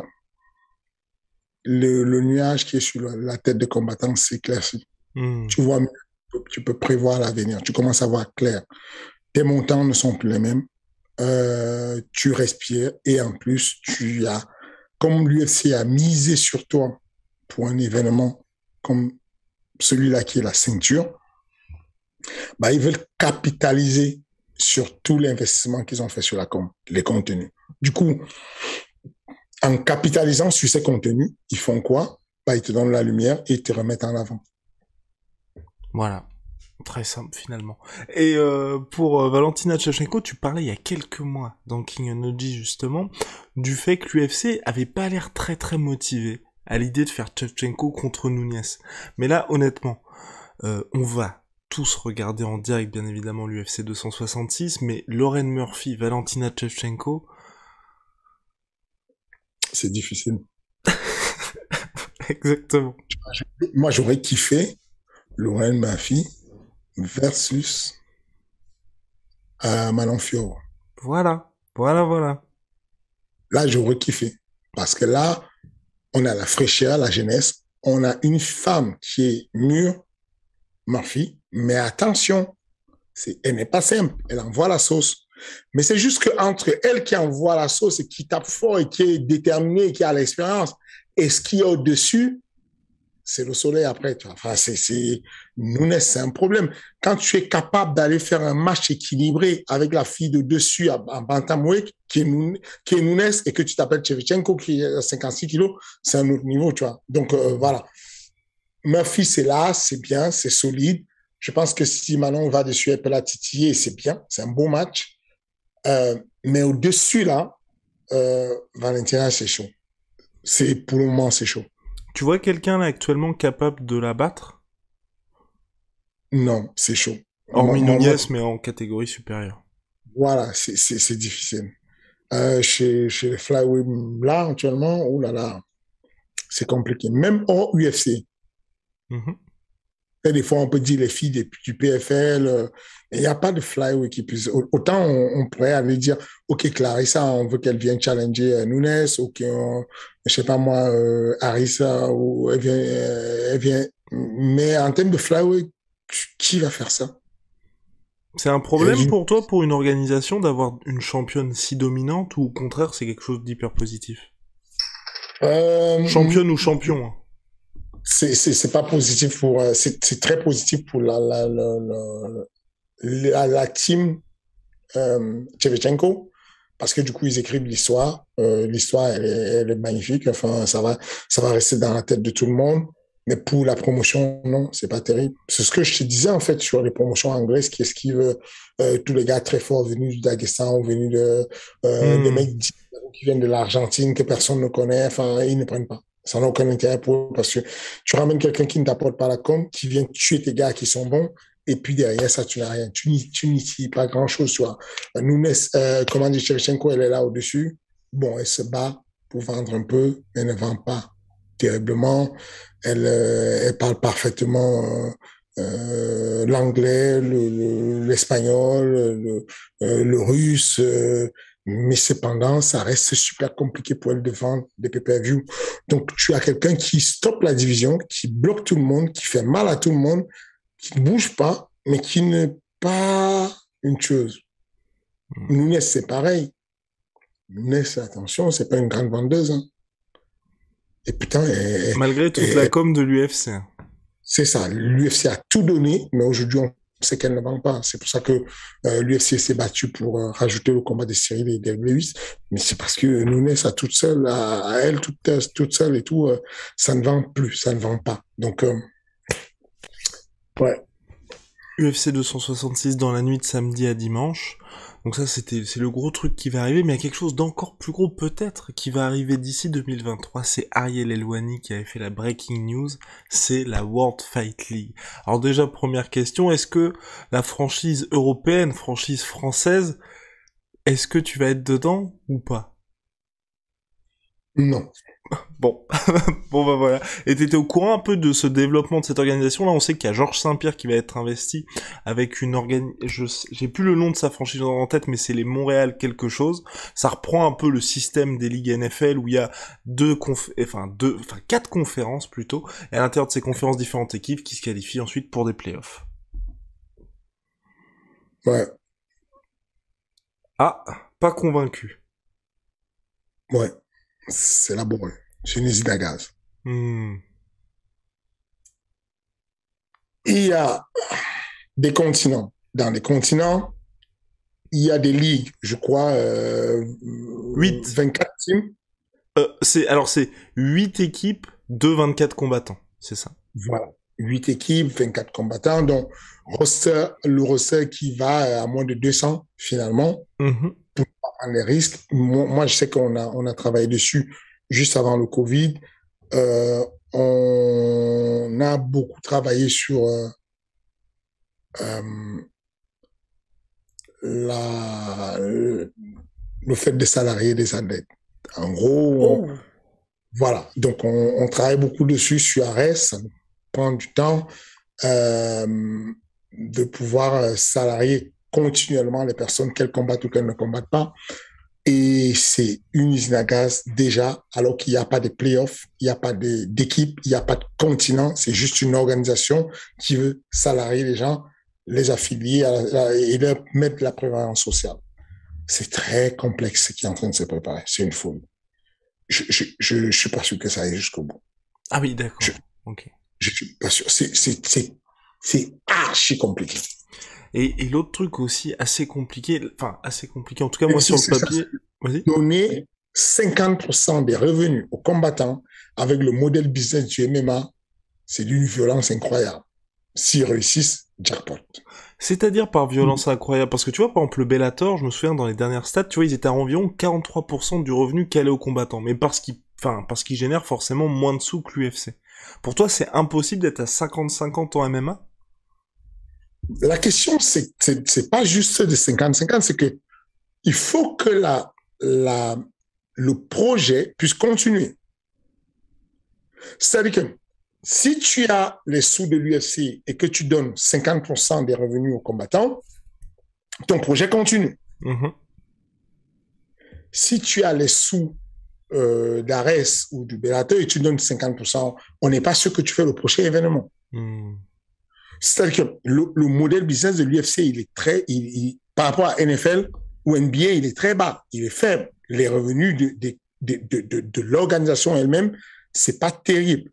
le nuage qui est sur la tête de combattant s'éclaircit. Tu vois, tu peux prévoir l'avenir, tu commences à voir clair. Tes montants ne sont plus les mêmes, tu respires et en plus, comme l'UFC a misé sur toi pour un événement comme celui-là qui est la ceinture, ils veulent capitaliser sur tout l'investissement qu'ils ont fait sur les contenus. Du coup, en capitalisant sur ces contenus, ils font quoi? Ils te donnent la lumière et ils te remettent en avant. Voilà. Très simple finalement. Et pour Valentina Shevchenko, tu parlais il y a quelques mois dans King Energy justement du fait que l'UFC avait pas l'air très très motivé à l'idée de faire Shevchenko contre Nunes. Mais là, honnêtement, on va tous regarder en direct bien évidemment l'UFC 266, mais Lauren Murphy, Valentina Shevchenko... C'est difficile. Exactement. Moi, j'aurais kiffé Lauren Murphy versus Manon Fiorot. Voilà. Là, j'aurais kiffé. Parce que là, on a la fraîcheur, la jeunesse. On a une femme qui est mûre, Murphy. Mais attention, elle n'est pas simple. Elle envoie la sauce. Mais c'est juste qu'entre elle qui envoie la sauce et qui tape fort et qui est déterminée et qui a l'expérience, et ce qui est au-dessus, c'est le soleil après. Tu vois. Enfin, Nunes, c'est un problème. Quand tu es capable d'aller faire un match équilibré avec la fille de dessus à bantamweight, qui est Nunes, et que tu t'appelles Shevchenko, qui est à 56 kilos, c'est un autre niveau, tu vois. Donc, voilà. Murphy, c'est là, c'est bien, c'est solide. Je pense que si Manon va dessus, elle peut la titiller, c'est bien, c'est un beau match. Mais au-dessus, là, Valentina, c'est chaud. Pour le moment, c'est chaud. Tu vois quelqu'un là actuellement capable de la battre? Non, c'est chaud. Hormis Nunez, mais en catégorie supérieure. Voilà, c'est difficile. Chez les flyweight, là, actuellement, oh là là, c'est compliqué. Même hors UFC. Mhm. Et des fois, on peut dire les filles du PFL, il n'y a pas de flyweight qui puisse. Autant on pourrait aller dire, OK, Clarissa, on veut qu'elle vienne challenger Nunes, ou je sais pas moi, Arisa, ou elle vient. Mais en termes de flyweight, qui va faire ça? C'est un problème pour toi, pour une organisation, d'avoir une championne si dominante, ou au contraire, c'est quelque chose d'hyper positif? Championne ou champion, hein. C'est pas positif pour, c'est très positif pour la team Shevchenko, parce que du coup, ils écrivent l'histoire. L'histoire, elle est magnifique. Enfin, ça va rester dans la tête de tout le monde. Mais pour la promotion, non, c'est pas terrible. C'est ce que je te disais, en fait, sur les promotions anglaises qui esquivent tous les gars très forts venus du Daghestan ou venus des mecs qui viennent de l'Argentine que personne ne connaît. Enfin, ils ne prennent pas. Ça n'a aucun intérêt pour eux parce que tu ramènes quelqu'un qui ne t'apporte pas la com, qui vient tuer tes gars qui sont bons, et puis derrière ça, tu n'as rien. Tu n'y pas grand-chose, tu vois. Nunes, comment dire, Shevchenko, elle est là au-dessus. Bon, elle se bat pour vendre un peu, mais elle ne vend pas terriblement. Elle parle parfaitement l'anglais, l'espagnol, le russe. Mais cependant, ça reste super compliqué pour elle de vendre des pay-per-view. Donc, tu as quelqu'un qui stoppe la division, qui bloque tout le monde, qui fait mal à tout le monde, qui ne bouge pas, mais qui n'est pas une chose. Nunes, c'est pareil. Nunes, attention, c'est pas une grande vendeuse. Hein. Et putain, malgré toute la com de l'UFC. C'est ça. L'UFC a tout donné, mais aujourd'hui, on sait qu'elle ne vend pas. C'est pour ça que l'UFC s'est battu pour rajouter le combat des Cyril et des Lewis. Mais c'est parce que Nunes, à toute seule, à elle, toute seule et tout, ça ne vend plus, ça ne vend pas. Donc, ouais. UFC 266 dans la nuit de samedi à dimanche. Donc ça, c'est le gros truc qui va arriver, mais il y a quelque chose d'encore plus gros peut-être qui va arriver d'ici 2023. C'est Ariel Helwani qui avait fait la breaking news. C'est la World Fight League. Alors déjà, première question, est-ce que la franchise européenne, franchise française, est-ce que tu vas être dedans ou pas? Non. Bon, bon bah voilà. Et t'étais au courant un peu de ce développement de cette organisation? Là, on sait qu'il y a Georges Saint-Pierre qui va être investi avec une j'ai plus le nom de sa franchise en tête, mais c'est les Montréal quelque chose. Ça reprend un peu le système des ligues NFL où il y a quatre conférences plutôt, et à l'intérieur de ces conférences, différentes équipes qui se qualifient ensuite pour des playoffs. Ouais. Ah, pas convaincu. Ouais. C'est laborieux. C'est une usine à gaz. Il y a des continents. Dans les continents, il y a des ligues, je crois, 24 teams. C'est 8 équipes de 24 combattants, c'est ça. Voilà. 8 équipes, 24 combattants. Donc, le roster qui va à moins de 200 finalement, pour pas prendre les risques. Moi, je sais on a travaillé dessus juste avant le Covid. On a beaucoup travaillé sur le fait de salarier des athlètes. En gros, voilà. Donc, on travaille beaucoup dessus sur Ares. Ça nous prend du temps de pouvoir salarier continuellement les personnes qu'elles combattent ou qu'elles ne combattent pas. Et c'est une usine à gaz déjà, alors qu'il n'y a pas de playoffs, il n'y a pas d'équipe, il n'y a pas de continent. C'est juste une organisation qui veut salarier les gens, les affilier et leur mettre la prévalence sociale. C'est très complexe ce qui est en train de se préparer. C'est une folie. Je suis pas sûr que ça aille jusqu'au bout. Ah oui, d'accord. Ok. Je suis pas sûr. C'est archi compliqué. Et l'autre truc aussi assez compliqué, en tout cas moi sur le papier, vas-y. Donner 50% des revenus aux combattants avec le modèle business du MMA, c'est d'une violence incroyable. S'ils réussissent, jackpot. C'est-à-dire par violence incroyable. Parce que tu vois, par exemple, le Bellator, je me souviens dans les dernières stats, tu vois, ils étaient à environ 43% du revenu qu'allait aux combattants. Mais parce qu'ils génèrent forcément moins de sous que l'UFC. Pour toi, c'est impossible d'être à 50-50 en MMA? La question, c'est pas juste de 50-50, c'est que il faut que la, le projet puisse continuer. C'est-à-dire que si tu as les sous de l'UFC et que tu donnes 50% des revenus aux combattants, ton projet continue. Mhm. Si tu as les sous d'Ares ou du Bellator et tu donnes 50%, on n'est pas sûr que tu fais le prochain événement. Hmm. C'est-à-dire que le modèle business de l'UFC, il est par rapport à NFL ou NBA, il est très bas, il est faible. Les revenus de l'organisation elle-même, c'est pas terrible.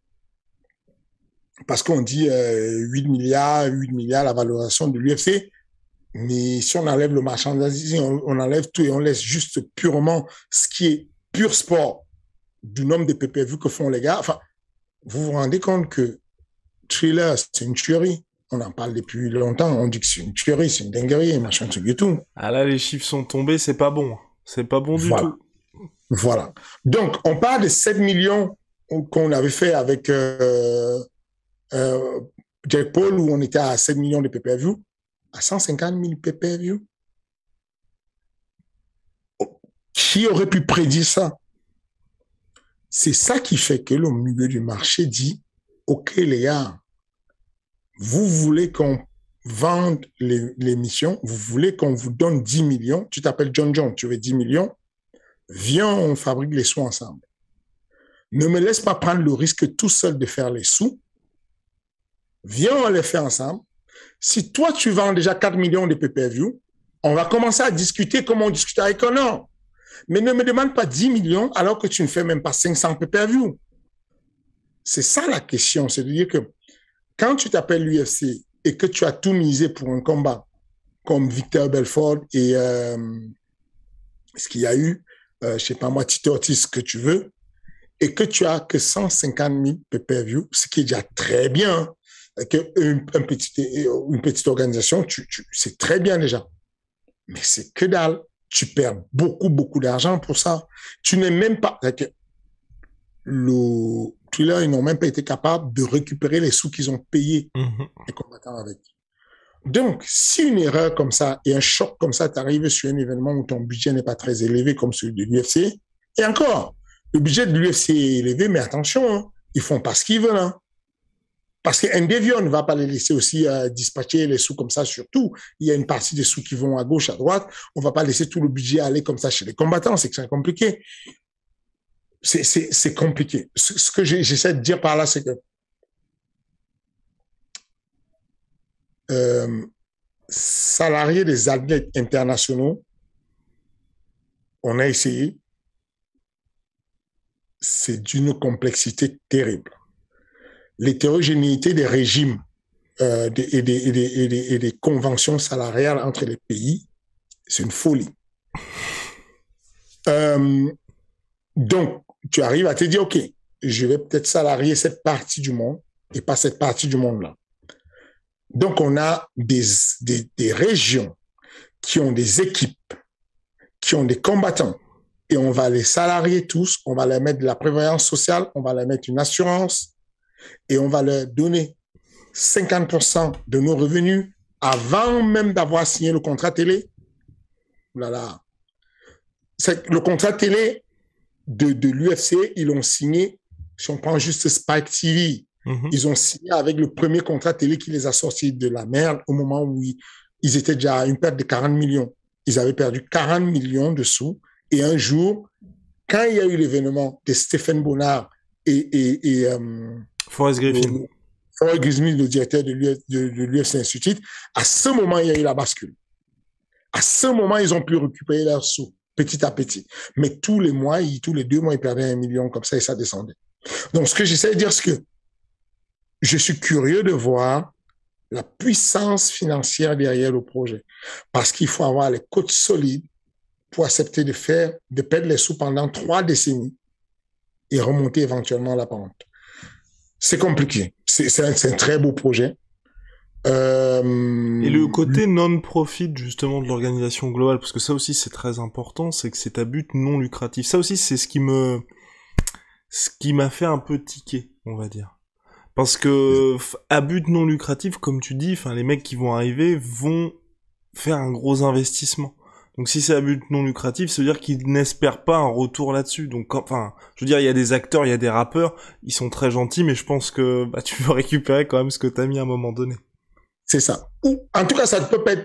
Parce qu'on dit 8 milliards la valorisation de l'UFC, mais si on enlève le marchandising, on enlève tout et on laisse juste purement ce qui est pur sport du nombre de PPV que font les gars, enfin, vous vous rendez compte que Thriller, c'est une tuerie. On en parle depuis longtemps, on dit que c'est une tuerie, c'est une dinguerie, machin, truc et tout. Ah là, les chiffres sont tombés, c'est pas bon. C'est pas bon du Voilà, tout. voilà. Donc, on parle de 7 millions qu'on avait fait avec euh, Jack Paul, où on était à 7 millions de pay-per-view, à 150 000 pay-per-view. Qui aurait pu prédire ça? C'est ça qui fait que le milieu du marché dit, OK les gars, vous voulez qu'on vende l'émission, vous voulez qu'on vous donne 10 millions, tu t'appelles John John, tu veux 10 millions, viens, on fabrique les sous ensemble. Ne me laisse pas prendre le risque tout seul de faire les sous, viens, on les fait ensemble. Si toi, tu vends déjà 4 millions de pay-per-view, on va commencer à discuter comme on discute avec Honor. Mais ne me demande pas 10 millions alors que tu ne fais même pas 500 pay-per-view. C'est ça la question, c'est-à-dire que quand tu t'appelles l'UFC et que tu as tout misé pour un combat comme Victor Belfort et ce qu'il y a eu, je sais pas moi, Tito Ortiz, que tu veux, et que tu as que 150 000 pay-per-view, ce qui est déjà très bien, une petite organisation, c'est très bien déjà. Mais c'est que dalle. Tu perds beaucoup, beaucoup d'argent pour ça. Tu n'es même pas... Le Thriller, ils n'ont même pas été capables de récupérer les sous qu'ils ont payés les combattants avec. Donc, si une erreur comme ça et un choc comme ça t'arrive sur un événement où ton budget n'est pas très élevé comme celui de l'UFC, et encore, le budget de l'UFC est élevé, mais attention, hein, ils font pas ce qu'ils veulent. Hein. Parce qu'Endeavor ne va pas les laisser aussi dispatcher les sous comme ça, surtout. Il y a une partie des sous qui vont à gauche, à droite. On ne va pas laisser tout le budget aller comme ça chez les combattants. C'est que c'est compliqué. C'est compliqué. Ce que j'essaie de dire par là, c'est que salariés des athlètes internationaux, on a essayé. C'est d'une complexité terrible. L'hétérogénéité des régimes et des conventions salariales entre les pays, c'est une folie. Donc, tu arrives à te dire, OK, je vais peut-être salarier cette partie du monde et pas cette partie du monde-là. Donc, on a des régions qui ont des équipes, qui ont des combattants, et on va les salarier tous, on va leur mettre de la prévoyance sociale, on va leur mettre une assurance, et on va leur donner 50% de nos revenus avant même d'avoir signé le contrat télé. Voilà. Le contrat télé de l'UFC, ils l'ont signé, si on prend juste Spike TV, ils ont signé avec le premier contrat télé qui les a sortis de la merde au moment où ils étaient déjà à une perte de 40 millions. Ils avaient perdu 40 millions de sous. Et un jour, quand il y a eu l'événement de Stéphane Bonnard et Forrest Griffin. Forrest Griffin, le directeur de l'UFC Institute, à ce moment, il y a eu la bascule. À ce moment, ils ont pu récupérer leurs sous petit à petit. Mais tous les mois, tous les 2 mois, ils perdaient 1 million comme ça et ça descendait. Donc, ce que j'essaie de dire, c'est que je suis curieux de voir la puissance financière derrière le projet. Parce qu'il faut avoir les côtes solides pour accepter de perdre les sous pendant 3 décennies et remonter éventuellement la pente. C'est compliqué. C'est un très beau projet. Et le côté non-profit, justement, de l'organisation globale, parce que ça aussi, c'est très important, c'est que c'est à but non lucratif. Ça aussi, c'est ce qui m'a fait un peu tiquer, on va dire. Parce que, à but non lucratif, comme tu dis, enfin, les mecs qui vont arriver vont faire un gros investissement. Donc si c'est à but non lucratif, ça veut dire qu'ils n'espèrent pas un retour là-dessus. Donc enfin, je veux dire, il y a des acteurs, il y a des rappeurs, ils sont très gentils, mais je pense que bah, tu veux récupérer quand même ce que t'as mis à un moment donné. C'est ça. Ou, en tout cas, ça ne peut pas être,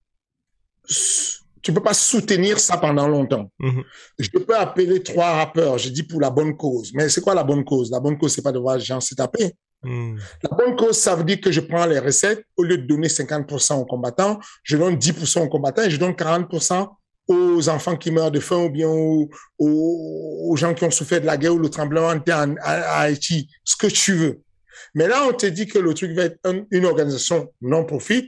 tu peux pas soutenir ça pendant longtemps. Mhm. Je peux appeler 3 rappeurs, je dis pour la bonne cause. Mais c'est quoi la bonne cause? La bonne cause, c'est pas de voir les gens se taper. Mhm. La bonne cause, ça veut dire que je prends les recettes, au lieu de donner 50% aux combattants, je donne 10% aux combattants et je donne 40% aux enfants qui meurent de faim ou bien aux gens qui ont souffert de la guerre ou le tremblement de terre à Haïti, ce que tu veux. Mais là, on te dit que le truc va être une organisation non-profit,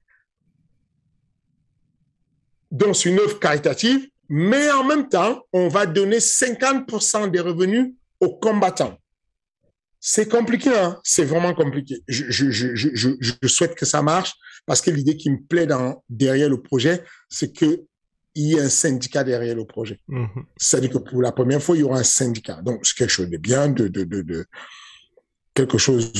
donc c'est une œuvre caritative, mais en même temps, on va donner 50% des revenus aux combattants. C'est compliqué, hein? C'est vraiment compliqué. Je souhaite que ça marche parce que l'idée qui me plaît derrière le projet, c'est qu'il y ait un syndicat derrière le projet. Mhm. C'est-à-dire que pour la première fois, il y aura un syndicat. Donc, c'est quelque chose de bien, quelque chose.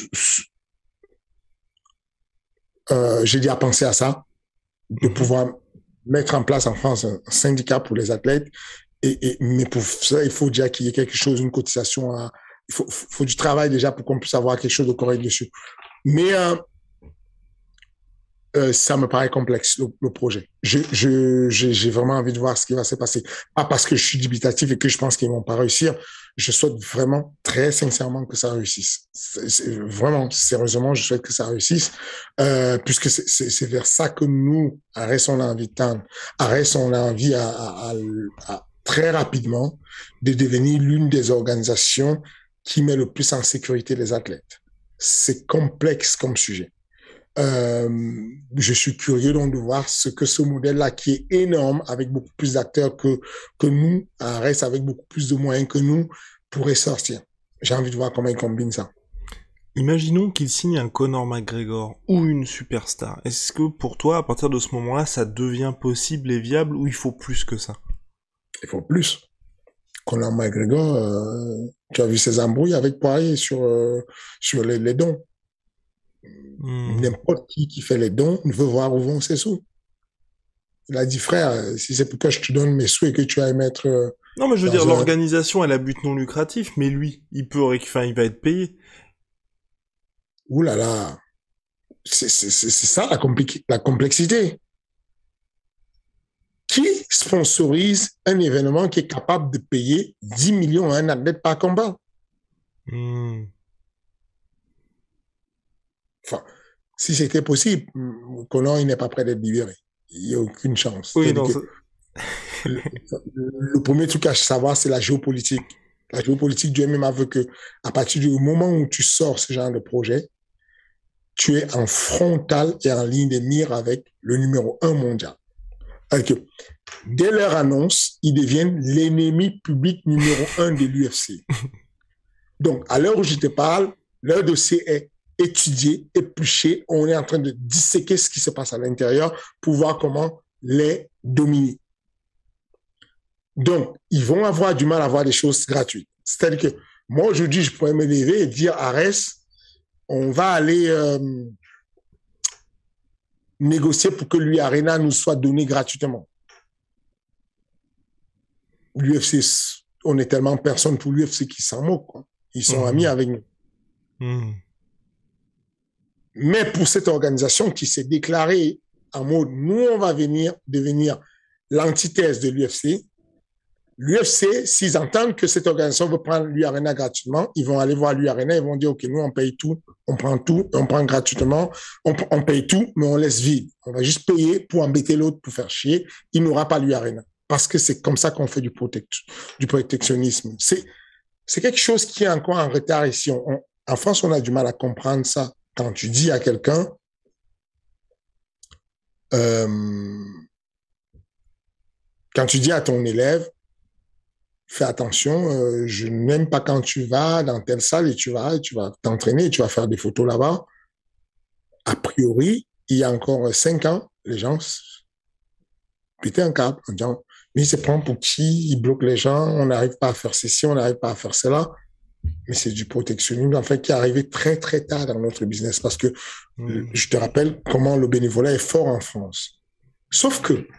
J'ai dit à penser à ça, de pouvoir mettre en place en France un syndicat pour les athlètes. Mais pour ça, il faut déjà qu'il y ait quelque chose, une cotisation. Il faut du travail déjà pour qu'on puisse avoir quelque chose de correct dessus. Mais ça me paraît complexe, le projet. J'ai vraiment envie de voir ce qui va se passer. Pas parce que je suis dubitatif et que je pense qu'ils vont pas réussir. Je souhaite vraiment, très sincèrement, que ça réussisse. Vraiment, sérieusement, je souhaite que ça réussisse, puisque c'est vers ça que nous, Arès, on a envie de tendre. Arès, on a envie très rapidement de devenir l'une des organisations qui met le plus en sécurité les athlètes. C'est complexe comme sujet. Je suis curieux donc de voir ce que ce modèle-là, qui est énorme, avec beaucoup plus d'acteurs que nous, reste avec beaucoup plus de moyens que nous, pourrait sortir. J'ai envie de voir comment ils combinent ça. Imaginons qu'il signe un Conor McGregor ou une superstar. Est-ce que pour toi, à partir de ce moment-là, ça devient possible et viable ou il faut plus que ça? Il faut plus. Conor McGregor, tu as vu ses embrouilles avec Poirier sur les dons. N'importe qui fait les dons veut voir où vont ses sous. Il a dit, frère, si c'est pour que je te donne mes sous et que tu vas mettre... Non, mais je veux dire, l'organisation, elle a but non lucratif, mais lui, il il va être payé. Ouh là là, c'est ça la complexité. Qui sponsorise un événement qui est capable de payer 10 millions à un athlète par combat? Enfin, si c'était possible, Conor, il n'est pas prêt d'être libéré. Il n'y a aucune chance. Oui, non, le premier truc à savoir, c'est la géopolitique. La géopolitique du MMA veut que, à partir du moment où tu sors ce genre de projet, tu es en frontal et en ligne de mire avec le numéro 1 mondial. Okay. Dès leur annonce, ils deviennent l'ennemi public numéro 1 de l'UFC. Donc, à l'heure où je te parle, leur dossier est étudié, épluché. On est en train de disséquer ce qui se passe à l'intérieur pour voir comment les dominer. Donc, ils vont avoir du mal à avoir des choses gratuites. C'est-à-dire que moi, aujourd'hui, je pourrais me lever et dire à Arès, on va aller négocier pour que l'UArena nous soit donné gratuitement. L'UFC, on est tellement personne pour l'UFC qui s'en moque. Quoi. Ils sont amis avec nous. Mais pour cette organisation qui s'est déclarée en mode, nous, on va devenir l'antithèse de l'UFC. L'UFC, s'ils entendent que cette organisation veut prendre l'UArena gratuitement, ils vont aller voir l'UArena, ils vont dire, OK, nous, on paye tout, on prend tout, on prend gratuitement, on paye tout, mais on laisse vide. On va juste payer pour embêter l'autre, pour faire chier. Il n'aura pas l'UArena. Parce que c'est comme ça qu'on fait du protectionnisme. C'est quelque chose qui est encore en retard ici. En France, on a du mal à comprendre ça. Quand tu dis à quelqu'un, quand tu dis à ton élève, fais attention, je n'aime pas quand tu vas dans telle salle et tu vas t'entraîner, tu vas faire des photos là-bas. a priori, il y a encore 5 ans, les gens pétaient un câble en disant, mais il se prend pour qui? Il bloque les gens, on n'arrive pas à faire ceci, on n'arrive pas à faire cela. Mais c'est du protectionnisme, en fait, qui est arrivé très, très tard dans notre business. Parce que je te rappelle comment le bénévolat est fort en France. Sauf que,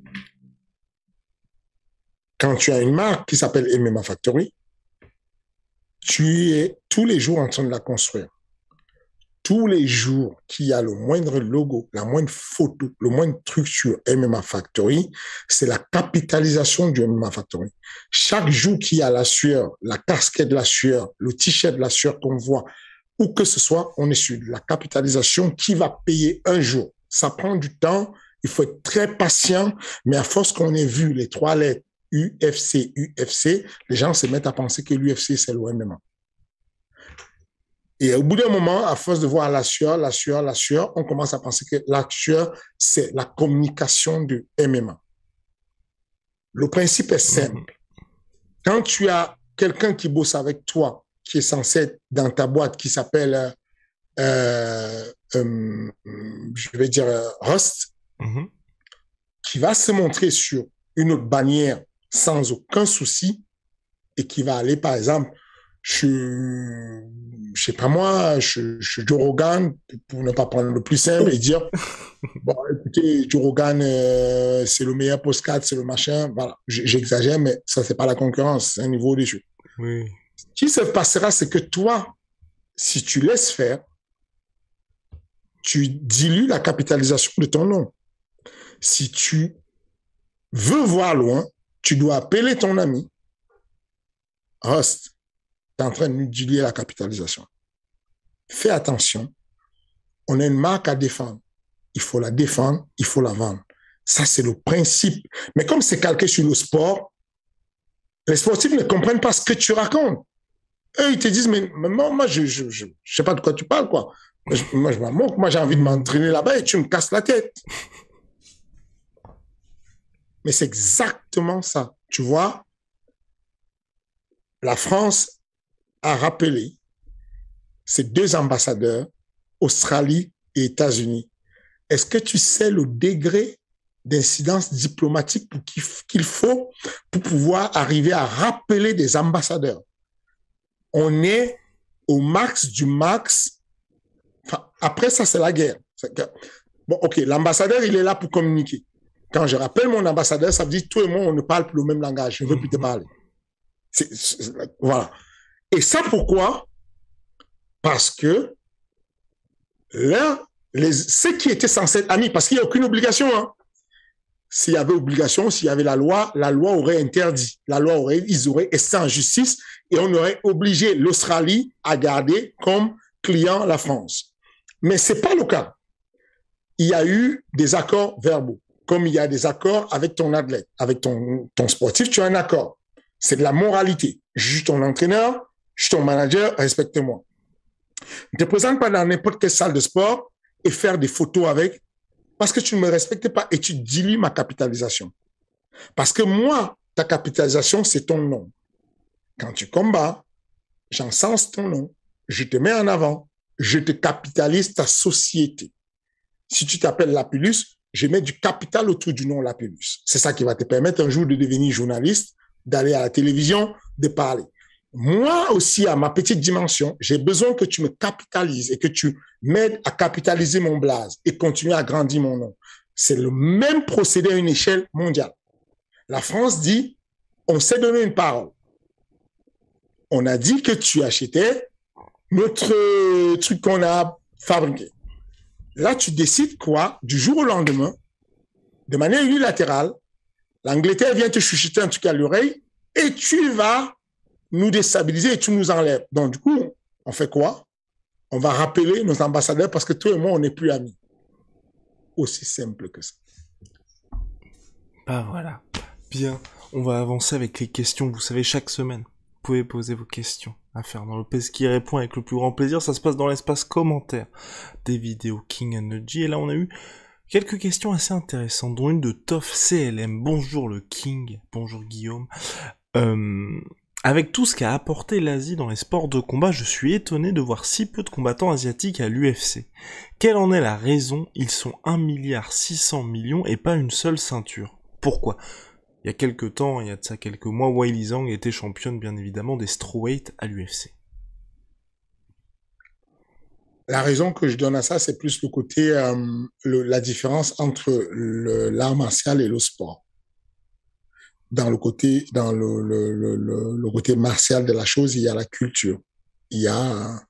quand tu as une marque qui s'appelle MMA Factory, tu es tous les jours en train de la construire. Tous les jours qu'il y a le moindre logo, la moindre photo, le moindre truc sur MMA Factory, c'est la capitalisation du MMA Factory. Chaque jour qu'il y a la sueur, la casquette de la sueur, le t-shirt de la sueur qu'on voit, où que ce soit, on est sur la capitalisation qui va payer un jour. Ça prend du temps, il faut être très patient, mais à force qu'on ait vu les 3 lettres UFC, UFC, les gens se mettent à penser que l'UFC, c'est le MMA. Et au bout d'un moment, à force de voir la sueur, on commence à penser que la sueur, c'est la communication du MMA. Le principe est simple. Quand tu as quelqu'un qui bosse avec toi, qui est censé être dans ta boîte, qui s'appelle, je vais dire, Rust, qui va se montrer sur une autre bannière sans aucun souci et qui va aller, par exemple, je sais pas moi, je Joe Rogan, pour ne pas prendre le plus simple, et dire, bon, écoutez, Joe Rogan, c'est le meilleur podcast, c'est le machin, voilà. J'exagère, mais ça, c'est pas la concurrence, c'est un niveau au-dessus. Oui. Ce qui se passera, c'est que toi, si tu laisses faire, tu dilues la capitalisation de ton nom. Si tu veux voir loin, tu dois appeler ton ami, Rust, tu es en train de diluer la capitalisation. Fais attention, on a une marque à défendre. Il faut la défendre, il faut la vendre. Ça, c'est le principe. Mais comme c'est calqué sur le sport, les sportifs ne comprennent pas ce que tu racontes. Eux, ils te disent, mais moi, je sais pas de quoi tu parles, quoi. Moi, je m'en moque. Moi, j'ai envie de m'entraîner là-bas et tu me casses la tête. Mais c'est exactement ça. Tu vois, la France a rappelé ses 2 ambassadeurs, Australie et États-Unis. Est-ce que tu sais le degré d'incidence diplomatique qu'il faut pour pouvoir arriver à rappeler des ambassadeurs? On est au max du max. Enfin, après ça, c'est la guerre. Bon, ok, l'ambassadeur, il est là pour communiquer. Quand je rappelle mon ambassadeur, ça veut dire toi et moi, on ne parle plus le même langage. Je ne veux plus te parler. Voilà. Et ça, pourquoi? Parce que là, ceux qui étaient censés être amis, parce qu'il n'y a aucune obligation. Hein. S'il y avait obligation, s'il y avait la loi aurait interdit. Ils auraient essayé en justice et on aurait obligé l'Australie à garder comme client la France. Mais ce n'est pas le cas. Il y a eu des accords verbaux, comme il y a des accords avec ton athlète, avec ton sportif, tu as un accord. C'est de la moralité. Je suis ton entraîneur, je suis ton manager, respecte-moi. Ne te présente pas dans n'importe quelle salle de sport et faire des photos avec parce que tu ne me respectes pas et tu dilues ma capitalisation. Parce que moi, ta capitalisation, c'est ton nom. Quand tu combats, j'encense ton nom, je te mets en avant, je te capitalise ta société. Si tu t'appelles Lapillus, je mets du capital autour du nom Lapillus. C'est ça qui va te permettre un jour de devenir journaliste, d'aller à la télévision, de parler. Moi aussi, à ma petite dimension, j'ai besoin que tu me capitalises et que tu m'aides à capitaliser mon blaze et continuer à grandir mon nom. C'est le même procédé à une échelle mondiale. La France dit, on s'est donné une parole. On a dit que tu achetais notre truc qu'on a fabriqué. Là, tu décides quoi? Du jour au lendemain, de manière unilatérale, l'Angleterre vient te chuchoter un truc à l'oreille et tu vas nous déstabiliser et tu nous enlèves. Donc, du coup, on fait quoi? On va rappeler nos ambassadeurs parce que toi et moi, on n'est plus amis. Aussi simple que ça. Bah voilà. Bien, on va avancer avec les questions. Vous savez, chaque semaine, vous pouvez poser vos questions à Fernand Lopez qui répond avec le plus grand plaisir. Ça se passe dans l'espace commentaire des vidéos King Energy. Et là, on a eu quelques questions assez intéressantes, dont une de Toff CLM. Bonjour le King. Bonjour Guillaume. Avec tout ce qu'a apporté l'Asie dans les sports de combat, je suis étonné de voir si peu de combattants asiatiques à l'UFC. Quelle en est la raison? Ils sont 1,6 milliard et pas une seule ceinture. Pourquoi? Il y a quelques temps, il y a de ça quelques mois, Weili Zhang était championne bien évidemment des strawweight à l'UFC. La raison que je donne à ça, c'est plus le côté, la différence entre l'art martial et le sport. Dans le côté martial de la chose, il y a la culture. Il y a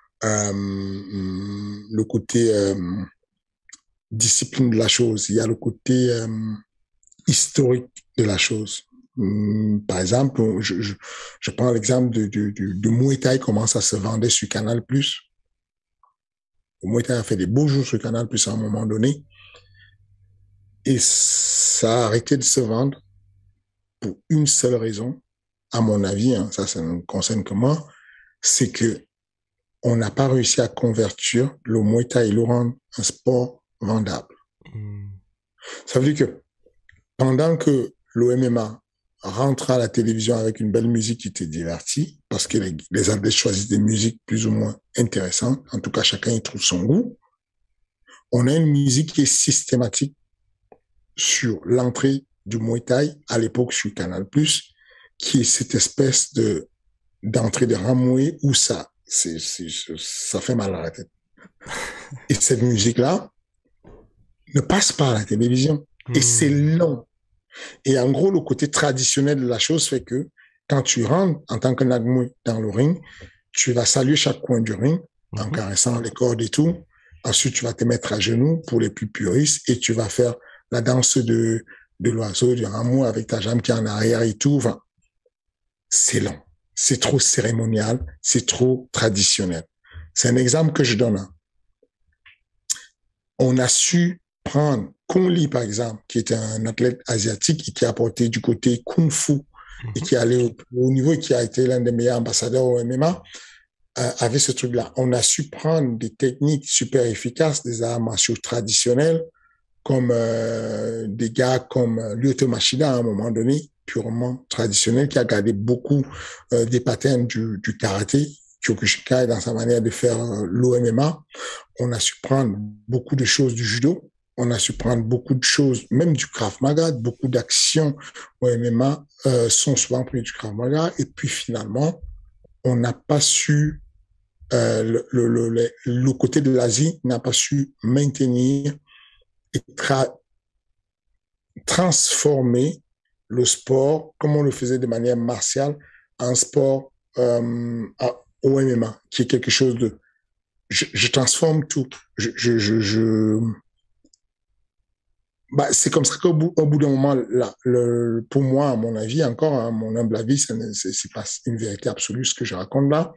le côté discipline de la chose. Il y a le côté historique de la chose. Par exemple, je prends l'exemple de Muay Thai, comment ça se vendait sur Canal+. Le Muay Thai a fait des beaux jours sur Canal+, à un moment donné. Et ça a arrêté de se vendre pour une seule raison, à mon avis, hein, ça ne concerne que moi, c'est que on n'a pas réussi à convertir le Muay Thai et le rendre un sport vendable. Ça veut dire que pendant que l'OMMA rentre à la télévision avec une belle musique qui te divertit, parce que les athlètes choisissent des musiques plus ou moins intéressantes, en tout cas chacun y trouve son goût, on a une musique qui est systématique sur l'entrée du Muay Thai, à l'époque sur Canal+, qui est cette espèce d'entrée de ramoué où ça fait mal à la tête. Et cette musique-là ne passe pas à la télévision. Et c'est long. Et en gros, le côté traditionnel de la chose fait que quand tu rentres en tant que Nagmoué dans le ring, tu vas saluer chaque coin du ring en caressant les cordes et tout. Ensuite, tu vas te mettre à genoux pour les plus puristes et tu vas faire la danse de l'oiseau, du rameau avec ta jambe qui est en arrière et tout. Enfin, c'est long. C'est trop cérémonial. C'est trop traditionnel. C'est un exemple que je donne. On a su prendre Kung Lee, par exemple, qui était un athlète asiatique et qui a apporté du côté Kung Fu et qui est allé au niveau et qui a été l'un des meilleurs ambassadeurs au MMA, avait ce truc-là. On a su prendre des techniques super efficaces, des arts martiaux traditionnels, comme des gars comme Lyoto Machida à un moment donné, purement traditionnel, qui a gardé beaucoup des patterns du karaté, Kyokushinkai dans sa manière de faire l'OMMA. On a su prendre beaucoup de choses du judo, on a su prendre beaucoup de choses, même du Krav Maga, beaucoup d'actions au MMA sont souvent prises du Krav Maga, et puis finalement, on n'a pas su, le côté de l'Asie n'a pas su maintenir et transformer le sport, comme on le faisait de manière martiale, en sport au MMA, qui est quelque chose de... Je transforme tout. Bah, c'est comme ça qu'au bout d'un moment, là, pour moi, à mon avis, encore, à mon humble avis, c'est pas une vérité absolue ce que je raconte là.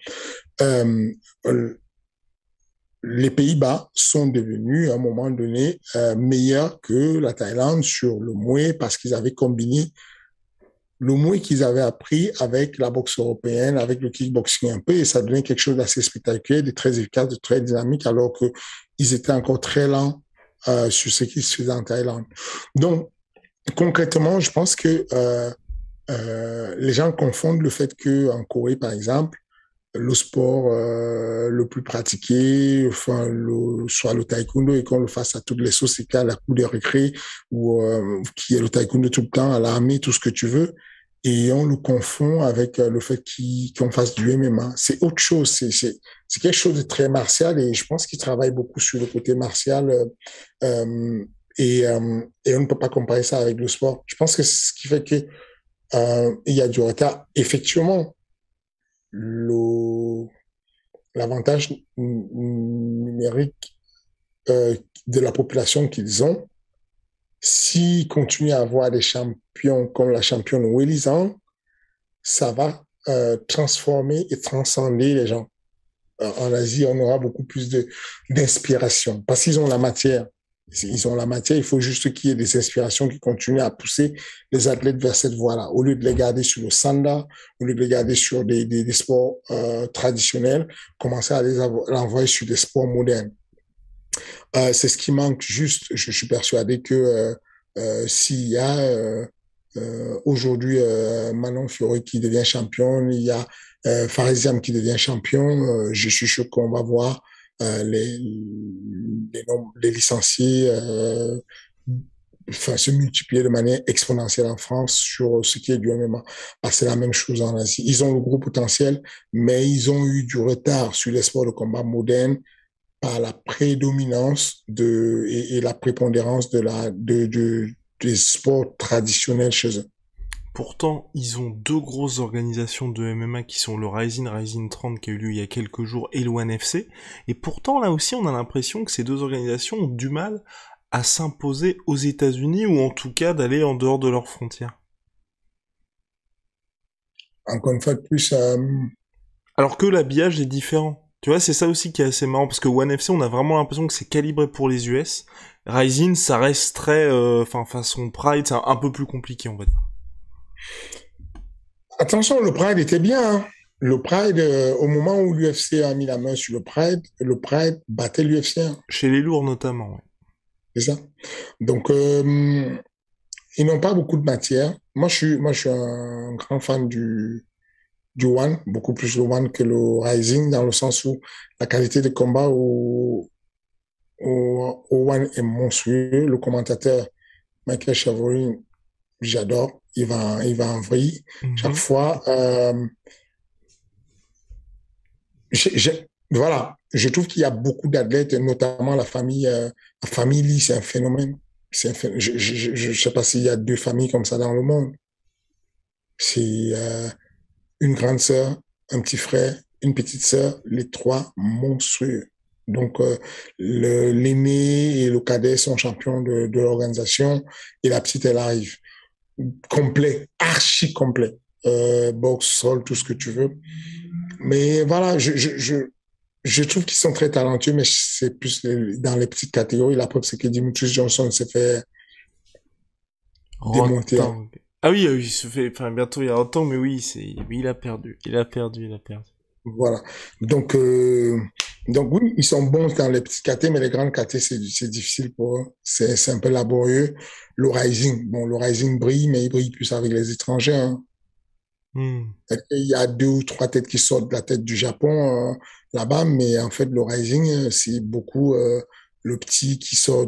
Les Pays-Bas sont devenus à un moment donné meilleurs que la Thaïlande sur le Muay parce qu'ils avaient combiné le Muay qu'ils avaient appris avec la boxe européenne, avec le kickboxing un peu, et ça devenait quelque chose d'assez spectaculaire, de très efficace, de très dynamique, alors qu'ils étaient encore très lents sur ce qui se faisait en Thaïlande. Donc, concrètement, je pense que les gens confondent le fait qu'en Corée, par exemple, le sport le plus pratiqué, enfin, soit le taekwondo, et qu'on le fasse à toutes les sauces, et qu'à la cour de récré, ou qui est le taekwondo tout le temps, à l'armée, tout ce que tu veux, et on le confond avec le fait qu'on fasse du MMA. C'est autre chose, c'est quelque chose de très martial, et je pense qu'il travaille beaucoup sur le côté martial, et on ne peut pas comparer ça avec le sport. Je pense que c'est ce qui fait que il y a du retard. Effectivement, l'avantage numérique de la population qu'ils ont, s'ils continuent à avoir des champions comme la championne Weili Zhang, ça va transformer et transcender les gens. En Asie, on aura beaucoup plus d'inspiration parce qu'ils ont la matière. Ils ont la matière, il faut juste qu'il y ait des inspirations qui continuent à pousser les athlètes vers cette voie-là. Au lieu de les garder sur le sanda, au lieu de les garder sur des sports traditionnels, commencer à les envoyer sur des sports modernes. C'est ce qui manque juste. Je suis persuadé que s'il y a Aujourd'hui, Manon Fioré qui devient championne, il y a Faresiam qui devient champion. Je suis sûr qu'on va voir les licenciés enfin, se multiplier de manière exponentielle en France sur ce qui est du MMA. Ah, c'est la même chose en Asie. Ils ont le gros potentiel, mais ils ont eu du retard sur les sports de combat modernes par la prédominance et la prépondérance des sports traditionnels chez eux. Pourtant, ils ont deux grosses organisations de MMA qui sont le Rising 30 qui a eu lieu il y a quelques jours et le ONE FC. Et pourtant, là aussi, on a l'impression que ces deux organisations ont du mal à s'imposer aux États-Unis ou en tout cas d'aller en dehors de leurs frontières. Encore une fois de plus, Alors que l'habillage est différent. Tu vois, c'est ça aussi qui est assez marrant parce que ONE FC, on a vraiment l'impression que c'est calibré pour les US. Rising, ça reste très, enfin, façon Pride, c'est un peu plus compliqué, on va dire. attention, le Pride était bien. Hein. Le Pride, au moment où l'UFC a mis la main sur le Pride battait l'UFC. Hein. Chez les lourds notamment, ouais. C'est ça. Donc, ils n'ont pas beaucoup de matière. Moi, je suis un grand fan du One, beaucoup plus le One que le Rising, dans le sens où la qualité de combat au One est monstrueux. Le commentateur Michael Chavorin, j'adore. Il va en vrille. Chaque Mhm. fois, voilà, je trouve qu'il y a beaucoup d'athlètes, notamment la famille Lee, c'est un phénomène. Je sais pas s'il y a deux familles comme ça dans le monde. C'est une grande sœur, un petit frère, une petite sœur, les trois monstrueux. Donc, l'aîné et le cadet sont champions de l'organisation et la petite, elle arrive. Complet, archi complet. Boxe, sol, tout ce que tu veux. Mais voilà, je trouve qu'ils sont très talentueux, mais c'est plus dans les petites catégories. La preuve, c'est que Dimitri Johnson s'est fait démonter. Hein. Rotang. Ah oui, il se fait, enfin, bientôt il y a Rotang, mais oui, oui, il a perdu. Il a perdu, il a perdu. Voilà. Donc, donc oui, ils sont bons dans les petites catés, mais les grandes catés, c'est difficile pour eux. C'est un peu laborieux. Le Rising brille, mais il brille plus avec les étrangers. Hein. Hmm. Il y a deux ou trois têtes qui sortent de la tête du Japon là-bas, mais en fait, le Rising, c'est beaucoup le petit qui sort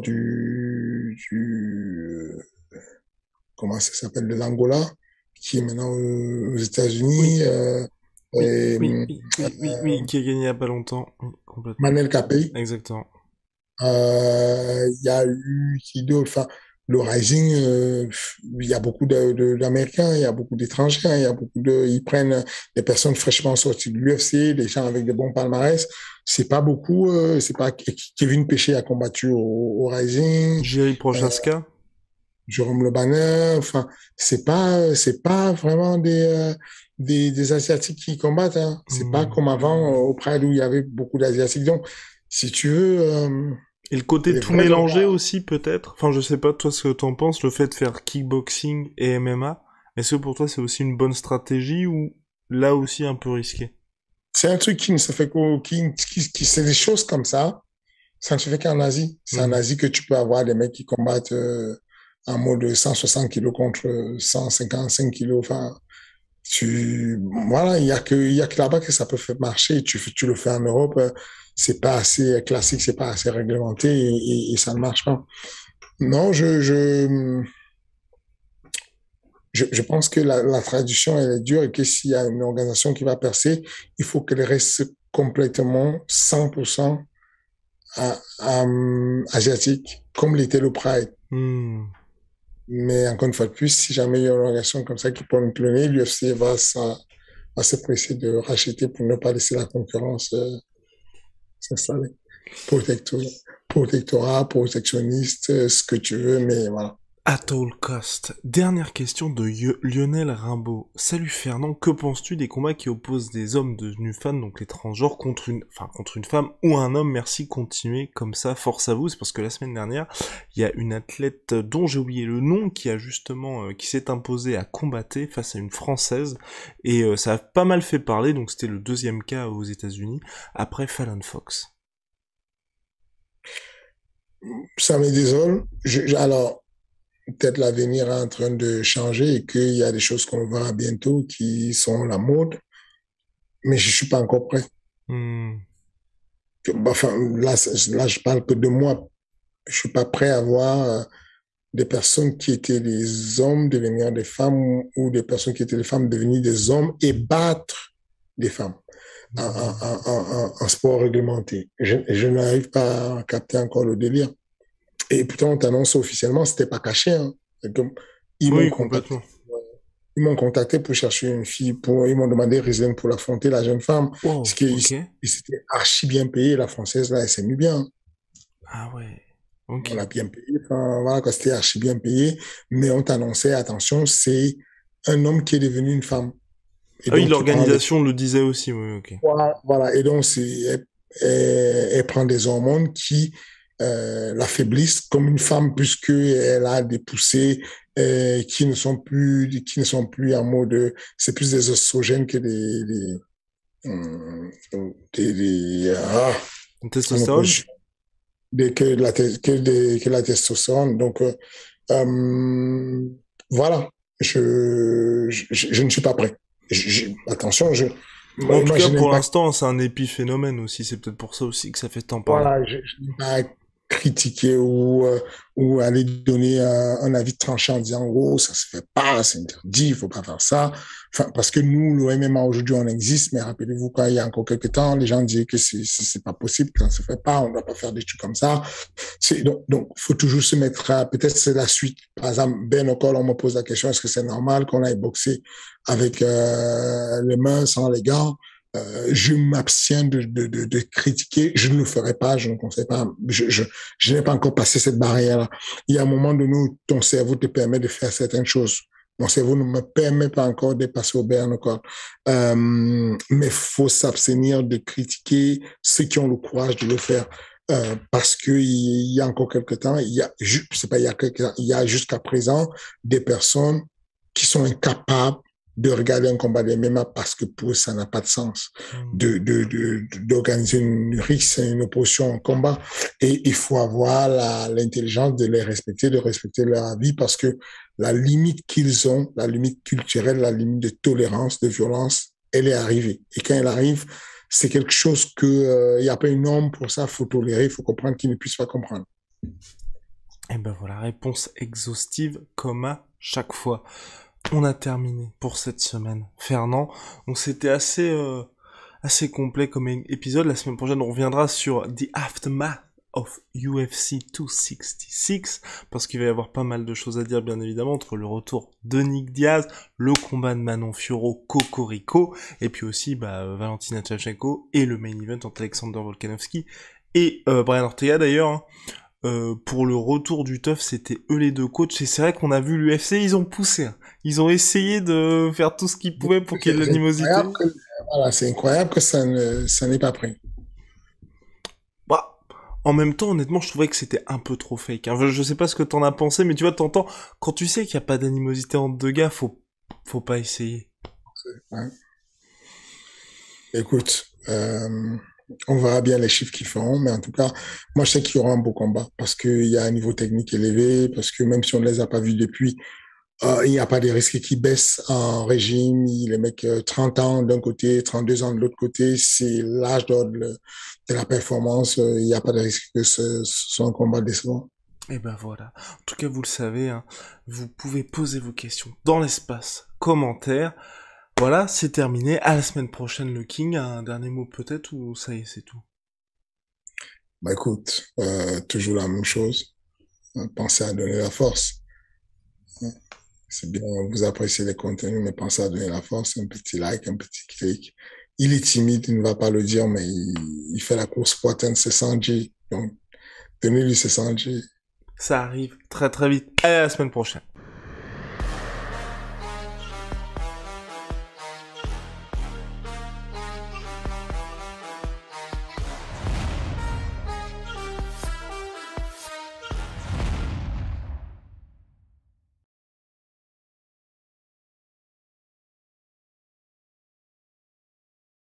comment ça s'appelle, de l'Angola, qui est maintenant aux Oui, États-Unis. oui, Et, oui, qui a gagné il y a pas longtemps. Oui, complètement. Manel Capé. Exactement. Il y a eu qui d'autre? Enfin, le Rising, il y a beaucoup d'Américains, il y a beaucoup d'étrangers, hein, il y a beaucoup ils prennent des personnes fraîchement sorties de l'UFC, des gens avec de bons palmarès. C'est pas beaucoup, c'est pas Kevin Péché a combattu au Rising, Jerry euh, Prochaska. Jérôme Le Banner. Enfin, c'est pas vraiment des Asiatiques qui combattent. Hein. C'est pas Hmm. comme avant au Pride où il y avait beaucoup d'Asiatiques. Donc, si tu veux, Et le côté les tout vrais mélangé honneurs. aussi, peut-être. Enfin, je sais pas, toi, ce que t'en penses, le fait de faire kickboxing et MMA. Est-ce que pour toi, c'est aussi une bonne stratégie ou là aussi un peu risqué? C'est un truc qui ne se fait c'est des choses comme ça ne se fait qu'en Asie. C'est en Mhm. Asie que tu peux avoir des mecs qui combattent en mode 160 kilos contre 155 kilos. Enfin, voilà, il y a que là-bas que ça peut faire marcher. Tu le fais en Europe, c'est pas assez classique, c'est pas assez réglementé et ça ne marche pas. Non, je pense que la traduction, elle est dure et que s'il y a une organisation qui va percer, il faut qu'elle reste complètement 100% asiatique, comme l'était le Pride. Hmm. Mais encore une fois de plus, si jamais il y a une organisation comme ça qui peut me cloner, l'UFC va se presser de racheter pour ne pas laisser la concurrence s'installer. Protectorat, protectionniste, ce que tu veux, mais voilà. At all cost. Dernière question de Lionel Rimbaud. Salut Fernand, que penses-tu des combats qui opposent des hommes devenus fans, donc les transgenres, contre une femme ou un homme? Merci, continuez comme ça, force à vous. C'est parce que la semaine dernière, il y a une athlète dont j'ai oublié le nom qui a justement, qui s'est imposée à combattre face à une française et ça a pas mal fait parler. Donc c'était le deuxième cas aux États-Unis après Fallon Fox. Ça me désole. Alors, peut-être l'avenir est en train de changer et qu'il y a des choses qu'on verra bientôt qui sont la mode, mais je suis pas encore prêt. Hmm. Enfin, là, je parle que de moi. Je suis pas prêt à voir des personnes qui étaient des hommes devenir des femmes ou des personnes qui étaient des femmes devenir des hommes et battre des femmes en sport réglementé. Je n'arrive pas à capter encore le délire. Et pourtant, on t'annonce officiellement, c'était pas caché. Hein. Donc, ils m'ont Oui, contacté. complètement. Ils m'ont contacté pour chercher une fille, ils m'ont demandé Risen pour l'affronter, la jeune femme. Parce Wow, qu'ils ok. s'étaient archi bien payé, la française, là, elle s'est mis bien. Ah ouais, On ok. l'a bien payé, enfin, voilà, quand c'était archi bien payé. Mais on t'annonçait, attention, c'est un homme qui est devenu une femme. Et Ah oui, donc, il prend des, l'organisation le disait aussi, oui, ok. voilà. Et donc, elle prend des hormones qui l'affaiblissent comme une femme puisqu'elle a des poussées qui ne sont plus en mode, c'est plus des oestrogènes que hum, Le en testostérone? opposition, que la testostérone. Donc, voilà, je ne suis pas prêt. Attention, Mais en tout moi, cas, je pour n'aime pas. l'instant, c'est un épiphénomène aussi. C'est peut-être pour ça aussi que ça fait tant parler. Voilà, je n'ai pas critiquer ou aller donner un avis tranchant en disant, oh, ça se fait pas, c'est interdit, il faut pas faire ça. Enfin, parce que nous, le MMA aujourd'hui, on existe, mais rappelez-vous, quand il y a encore quelques temps, les gens disaient que c'est pas possible, que ça ne se fait pas, on ne doit pas faire des trucs comme ça. Donc, faut toujours se mettre à, peut-être c'est la suite. Par exemple, Ben O'Connor, on me pose la question, est-ce que c'est normal qu'on aille boxer avec les mains sans les gants? Je m'abstiens de critiquer. Je ne le ferai pas, je ne conseille pas. Je n'ai pas encore passé cette barrière-là. Il y a un moment donné où ton cerveau te permet de faire certaines choses. Mon cerveau ne me permet pas encore de passer au bain encore. Mais il faut s'abstenir de critiquer ceux qui ont le courage de le faire. Parce qu'il y a encore quelques temps, c'est pas il y a quelques temps, il y a jusqu'à présent des personnes qui sont incapables de regarder un combat de MMA parce que pour eux, ça n'a pas de sens Hmm. d'organiser une rixe, une opposition, un combat. Et il faut avoir l'intelligence de les respecter, de respecter leur avis parce que la limite qu'ils ont, la limite culturelle, la limite de tolérance, de violence, elle est arrivée. Et quand elle arrive, c'est quelque chose que il y a pas une norme pour ça, faut tolérer, il faut comprendre qu'ils ne puissent pas comprendre. Et ben voilà, réponse exhaustive comme à chaque fois. On a terminé pour cette semaine, Fernand. Donc c'était assez complet comme épisode. La semaine prochaine, on reviendra sur The Aftermath of UFC 266, parce qu'il va y avoir pas mal de choses à dire, bien évidemment, entre le retour de Nick Diaz, le combat de Manon Fiorot, Cocorico, et puis aussi Valentina Shevchenko, et le main event entre Alexander Volkanovski et Brian Ortega d'ailleurs, hein. Pour le retour du teuf, c'était eux les deux coachs, et c'est vrai qu'on a vu l'UFC, ils ont poussé, hein. Ils ont essayé de faire tout ce qu'ils pouvaient pour qu'il y ait de l'animosité. C'est incroyable que ça n'est pas pris. Bah, en même temps, honnêtement, je trouvais que c'était un peu trop fake, hein. Je sais pas ce que t'en as pensé, mais tu vois, t'entends, quand tu sais qu'il y a pas d'animosité entre deux gars, faut pas essayer. Ouais. Écoute, on verra bien les chiffres qu'ils feront, mais en tout cas, moi je sais qu'il y aura un beau combat parce qu'il y a un niveau technique élevé, parce que même si on ne les a pas vus depuis, il n'y a pas de risques qui baissent en régime. Les mecs, 30 ans d'un côté, 32 ans de l'autre côté, c'est l'âge de la performance. Il n'y a pas de risque que ce soit un combat décevant. Et ben voilà. En tout cas, vous le savez, hein, vous pouvez poser vos questions dans l'espace commentaire. Voilà, c'est terminé. À la semaine prochaine, le King. Un dernier mot peut-être, ou ça y est, c'est tout? Bah écoute, toujours la même chose. Pensez à donner la force. C'est bien, vous appréciez les contenus, mais pensez à donner la force, un petit like, un petit clic. Il est timide, il ne va pas le dire, mais il fait la course pour atteindre ses 100 G. Donc, donnez-lui ses 100 G. Ça arrive très très vite. Allez, à la semaine prochaine.